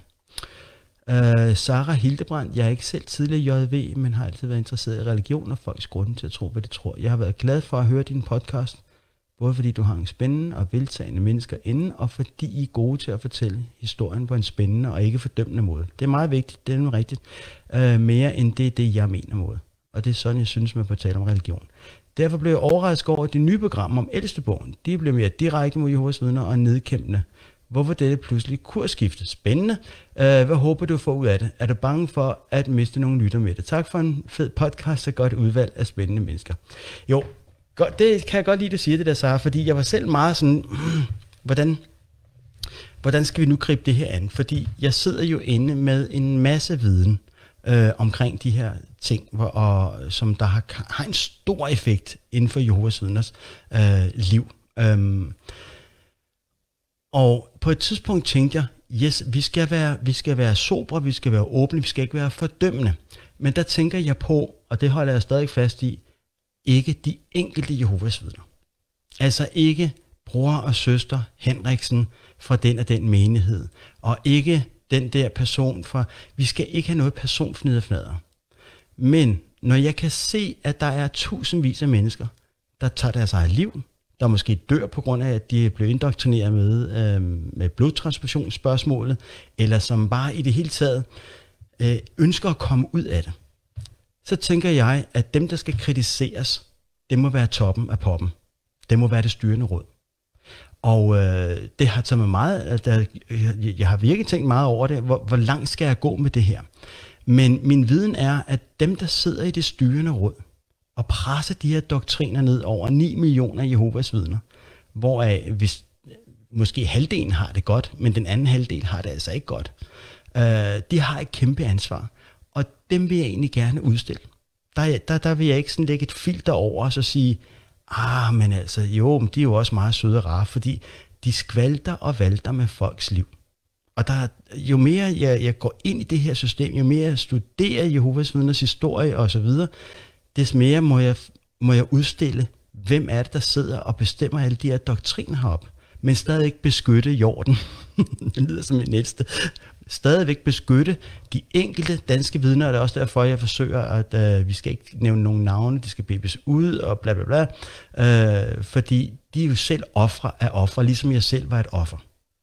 Uh, Sarah Hildebrandt, jeg er ikke selv tidligere J V, men har altid været interesseret i religion og folks grunde til at tro, hvad de tror. Jeg har været glad for at høre din podcast, både fordi du har en spændende og veltagende mennesker inde, og fordi I er gode til at fortælle historien på en spændende og ikke fordømmende måde. Det er meget vigtigt, det er nemlig rigtigt, uh, mere end det, det jeg mener måde. Og det er sådan, jeg synes, man får tale om religion. Derfor blev jeg overrasket over de nye programmer om Ældstebogen. De blev mere direkte mod Jehovas vidner og nedkæmpende. Hvorfor dette pludselig kursskifte? Spændende. Uh, hvad håber du får ud af det? Er du bange for at miste nogle lytter med det? Tak for en fed podcast og godt udvalg af spændende mennesker. Jo, godt, det kan jeg godt lide, at du siger det der, Sarah, fordi jeg var selv meget sådan, hvordan, hvordan skal vi nu gribe det her an? Fordi jeg sidder jo inde med en masse viden øh, omkring de her ting, hvor, og, som der har, har en stor effekt inden for Jehovas vidners øh, liv. Um, Og på et tidspunkt tænkte jeg, yes, vi skal være, vi skal være sobre, vi skal være åbne, vi skal ikke være fordømmende. Men der tænker jeg på, og det holder jeg stadig fast i, ikke de enkelte Jehovas vidner. Altså ikke bror og søster Henriksen fra den og den menighed, og ikke den der person fra, vi skal ikke have noget personfnidderfnader. Men når jeg kan se, at der er tusindvis af mennesker, der tager deres eget liv, der måske dør på grund af, at de er blevet indoktrineret med, øh, med blodtransfusionsspørgsmålet, eller som bare i det hele taget øh, ønsker at komme ud af det. Så tænker jeg, at dem, der skal kritiseres, det må være toppen af poppen. Det må være det styrende råd. Og øh, det har taget mig meget, at der, jeg har virkelig tænkt meget over det, hvor, hvor langt skal jeg gå med det her. Men min viden er, at dem, der sidder i det styrende råd, og presse de her doktriner ned over ni millioner Jehovas vidner, hvoraf hvis måske halvdelen har det godt, men den anden halvdel har det altså ikke godt. Uh, de har et kæmpe ansvar, og dem vil jeg egentlig gerne udstille. Der, der, der vil jeg ikke sådan lægge et filter over og så sige, ah, men altså, jo, men de er jo også meget søde og rare, fordi de skvalter og valter med folks liv. Og der, jo mere jeg, jeg går ind i det her system, jo mere jeg studerer Jehovas vidners historie og så videre, des mere må jeg, må jeg udstille, hvem er det, der sidder og bestemmer alle de her doktriner heroppe, men stadigvæk beskytte jorden. Det lyder som en næste. Stadigvæk beskytte de enkelte danske vidner, og det er også derfor, jeg forsøger, at øh, vi skal ikke nævne nogen navne, de skal bibes ud og bla bla bla, øh, fordi de er jo selv ofre af ofre, ligesom jeg selv var et offer.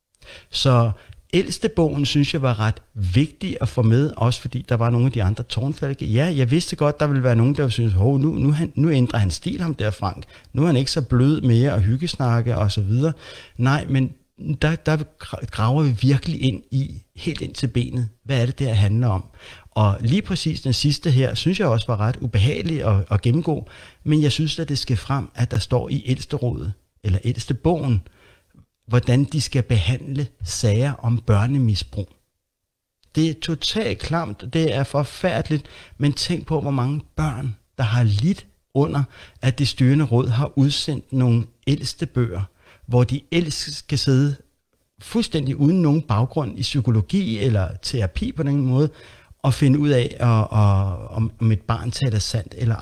Så Ældstebogen synes jeg var ret vigtig at få med, også fordi der var nogle af de andre tårnfalke. Ja, jeg vidste godt, der ville være nogen, der synes, hov, nu, nu, nu ændrer han stil, ham der Frank. Nu er han ikke så blød mere og hyggesnakke og så videre. Nej, men der, der graver vi virkelig ind i, helt ind til benet. Hvad er det, der handler om? Og lige præcis den sidste her, synes jeg også var ret ubehagelig at, at gennemgå, men jeg synes, at det skal frem, at der står i Ældsterådet, eller Ældstebogen, hvordan de skal behandle sager om børnemisbrug. Det er totalt klamt, det er forfærdeligt, men tænk på, hvor mange børn, der har lidt under, at det styrende råd har udsendt nogle ældste bøger, hvor de ældste skal sidde fuldstændig uden nogen baggrund i psykologi eller terapi på den måde, og finde ud af, og, og, om et barn taler sandt eller ej,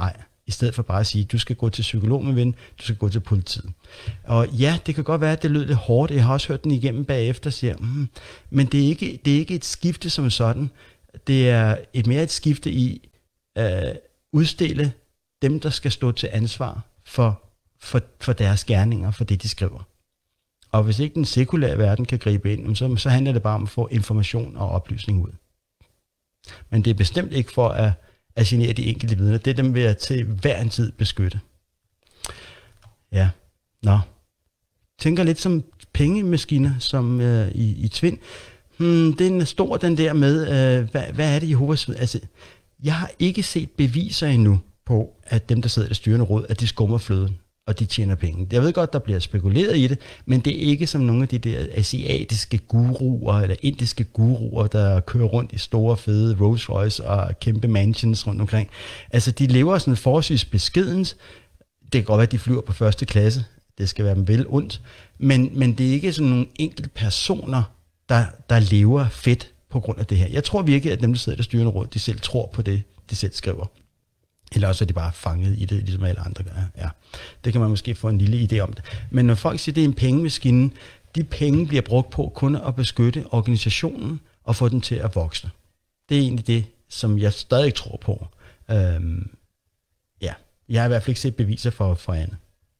i stedet for bare at sige, du skal gå til psykolog, min ven, du skal gå til politiet. Og ja, det kan godt være, at det lød lidt hårdt. Jeg har også hørt den igennem bagefter, siger, mm, men det er, ikke, det er ikke et skifte som sådan. Det er et mere et skifte i at udstille dem, der skal stå til ansvar for, for, for deres gerninger, for det, de skriver. Og hvis ikke den sekulære verden kan gribe ind, så, så handler det bare om at få information og oplysning ud. Men det er bestemt ikke for at, at genere de enkelte vidner. Det er dem, vil jeg til hver en tid beskytte. Ja, nå. Tænker lidt som pengemaskiner, som øh, i, i Tvind. Hmm, den er stor, den der med, øh, hvad, hvad er det Jehovas vidner? Altså, jeg har ikke set beviser endnu på, at dem, der sidder i det styrende råd, at de skummer fløden, og de tjener penge. Jeg ved godt, der bliver spekuleret i det, men det er ikke som nogle af de der asiatiske guruer, eller indiske guruer, der kører rundt i store, fede Rolls Royce og kæmpe mansions rundt omkring. Altså, de lever sådan forholdsvis beskedent. Det kan godt være, at de flyver på første klasse. Det skal være dem vel ondt. Men, men det er ikke sådan nogle enkelte personer, der, der lever fedt på grund af det her. Jeg tror virkelig, at dem, der sidder i det styrende råd, de selv tror på det, de selv skriver. Eller også er de bare fanget i det, ligesom alle andre gør. Ja, det kan man måske få en lille idé om det. Men når folk siger, at det er en pengemaskine, de penge bliver brugt på kun at beskytte organisationen og få den til at vokse. Det er egentlig det, som jeg stadig tror på. Øhm, ja, jeg har i hvert fald ikke set beviser for, for andet.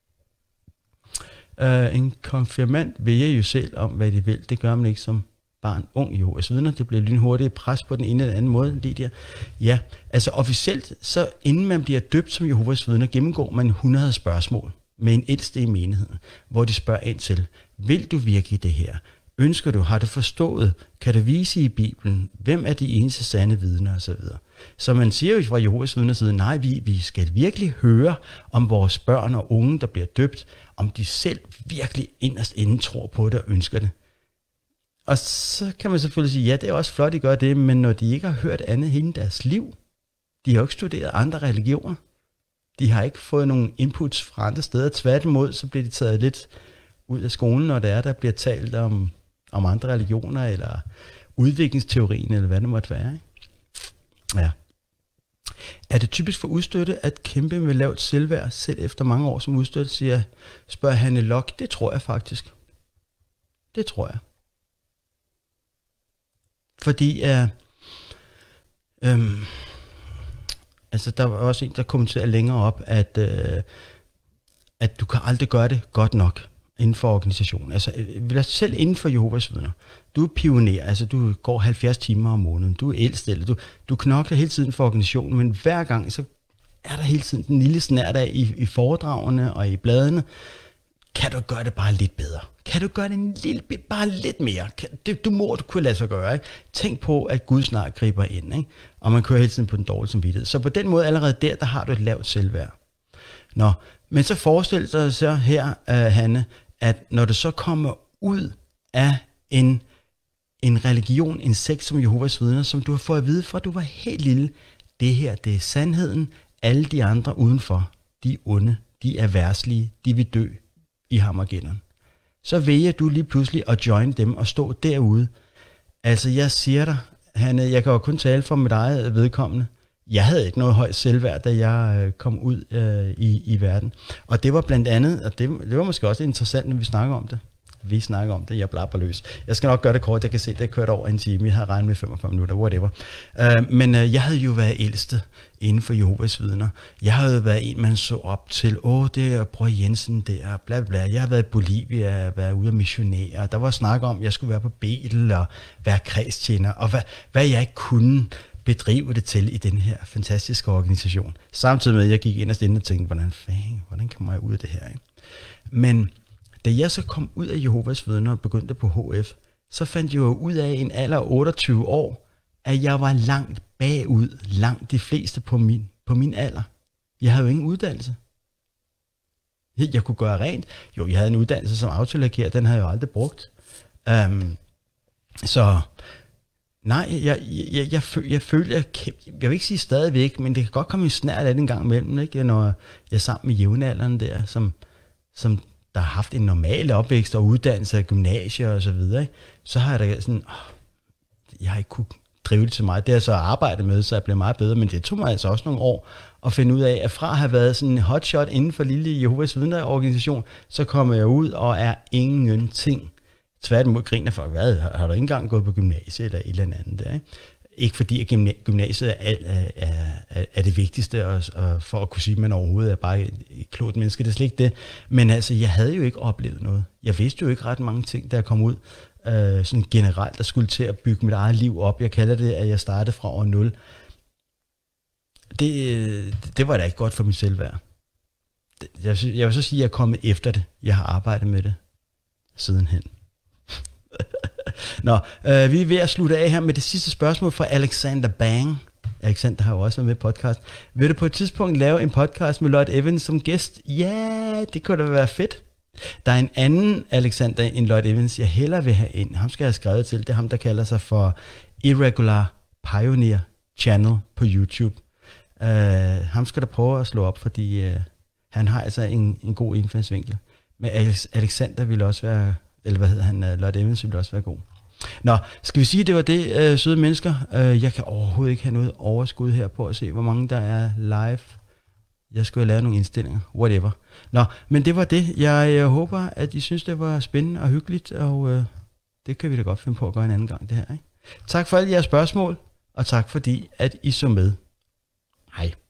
Uh, en konfirmand vælger jo selv om, hvad de vil. Det gør man ikke som barn, ung Jehovas vidner. Det bliver lynhurtigt pres på den ene eller anden måde, Lydia. Ja, altså officielt, så inden man bliver døbt som Jehovas vidner, gennemgår man hundrede spørgsmål med en ældste i menigheden, hvor de spørger ind til, vil du virkelig det her? Ønsker du? Har du forstået? Kan du vise i Bibelen? Hvem er de eneste sande vidner? Og så videre. Så man siger jo fra Jehovas vidners side, nej, vi, vi skal virkelig høre om vores børn og unge, der bliver døbt, om de selv virkelig inderst inden tror på det og ønsker det. Og så kan man selvfølgelig sige, ja, det er også flot, at de gør det, men når de ikke har hørt andet hele deres liv, de har jo ikke studeret andre religioner, de har ikke fået nogen inputs fra andre steder, tværtimod, så bliver de taget lidt ud af skolen, når det er, der bliver talt om, om andre religioner, eller udviklingsteorien, eller hvad det måtte være. Ikke? Ja. Er det typisk for udstøtte at kæmpe med lavt selvværd, selv efter mange år som udstøtte, siger, spørger Hanne Lok? Det tror jeg faktisk. Det tror jeg. Fordi, uh, øhm, altså der var også en, der kommenterede længere op, at, uh, at du kan aldrig gøre det godt nok inden for organisationen. Altså selv inden for Jehovas vidner. Du er pioner, altså du går halvfjerds timer om måneden, du er ældst, eller du, du knokler hele tiden for organisationen, men hver gang så er der hele tiden den lille snært af i, i foredragene og i bladene. Kan du gøre det bare lidt bedre? Kan du gøre det en lille bit, bare lidt mere? Kan, det, du må du kunne lade sig gøre. Ikke? Tænk på, at Gud snart griber ind, ikke? Og man kører hele tiden på den dårlige samvittighed. Så på den måde allerede der, der har du et lavt selvværd. Nå, men så forestil dig så her, uh, Hanne, at når du så kommer ud af en, en religion, en sekt som Jehovas vidner, som du har fået at vide fra, at du var helt lille, det her, det er sandheden. Alle de andre udenfor, de er onde, de er værslige, de vil dø i Hammergænderen. Så vælger du lige pludselig at join dem og stå derude. Altså jeg siger dig, Hanne, jeg kan jo kun tale for mit eget vedkommende. Jeg havde ikke noget højt selvværd, da jeg kom ud øh, i, i verden. Og det var blandt andet, og det, det var måske også interessant, når vi snakker om det. Vi snakker om det, jeg blabber løs. Jeg skal nok gøre det kort, jeg kan se, det er kørt over en time. Jeg har regnet med femogfyrre minutter, whatever. Uh, men uh, jeg havde jo været ældste inden for Jehovas vidner. Jeg havde været en, man så op til. Åh, det er Bror Jensen der, bla bla. Jeg har været i Bolivia, været ude af missionere. Der var snak om, at jeg skulle være på Betel og være kredstjener. Og hvad, hvad jeg ikke kunne bedrive det til i den her fantastiske organisation. Samtidig med, at jeg gik ind og stille og tænkte, hvordan fanden, hvordan kommer jeg ud af det her? Ikke? Men da jeg så kom ud af Jehovas vidner og begyndte på H F, så fandt jeg jo ud af en alder af otteogtyve år, at jeg var langt bagud, langt de fleste på min, på min alder. Jeg havde jo ingen uddannelse. Jeg kunne gøre rent. Jo, jeg havde en uddannelse som autolakerer, den havde jeg jo aldrig brugt. Um, så nej, jeg, jeg, jeg, føl, jeg føler, jeg, jeg vil ikke sige stadigvæk, men det kan godt komme i snært af det en gang imellem, ikke? Når jeg er sammen med jævnaldrende der, som, som der har haft en normal opvækst og uddannelse af gymnasier og så videre, ikke? Så har jeg da sådan, åh, jeg har ikke kunne drive til mig. Det er så at arbejde med, så jeg blev meget bedre, men det tog mig altså også nogle år at finde ud af, at fra at have været sådan en hotshot inden for lille Jehovas vidner-organisation, så kommer jeg ud og er ingenting. Tværtimod griner folk, hvad, har du ikke engang gået på gymnasiet eller et eller andet der, ikke? Ikke fordi, at gymnasiet er, er, er, er det vigtigste, og, og for at kunne sige, at man overhovedet er bare et, et klogt menneske, det er slet ikke det. Men altså, jeg havde jo ikke oplevet noget. Jeg vidste jo ikke ret mange ting, da jeg kom ud. Øh, sådan generelt, der skulle til at bygge mit eget liv op. Jeg kalder det, at jeg startede fra år nul. Det, det var da ikke godt for mit selvværd. Jeg, jeg vil så sige, at jeg er kommet efter det. Jeg har arbejdet med det sidenhen. Nå, øh, vi er ved at slutte af her med det sidste spørgsmål fra Alexander Bang. Alexander har jo også været med i podcast. Vil du på et tidspunkt lave en podcast med Lloyd Evans som gæst? Ja, det kunne da være fedt. Der er en anden Alexander end Lloyd Evans, jeg hellere vil have ind. Ham skal jeg have skrevet til. Det er ham, der kalder sig for Irregular Pioneer Channel på YouTube. Uh, ham skal der prøve at slå op, fordi uh, han har altså en, en god indfaldsvinkel. Men Alex, Alexander ville også være, eller hvad hedder han, uh, Lloyd Evans ville også være god. Nå, skal vi sige, det var det, uh, søde mennesker. Uh, jeg kan overhovedet ikke have noget overskud her på at se, hvor mange der er live. Jeg skulle have lavet nogle indstillinger, whatever. Nå, men det var det. Jeg, jeg håber, at I synes, det var spændende og hyggeligt, og uh, det kan vi da godt finde på at gøre en anden gang, det her, ikke? Tak for alle jeres spørgsmål, og tak fordi, at I så med. Hej.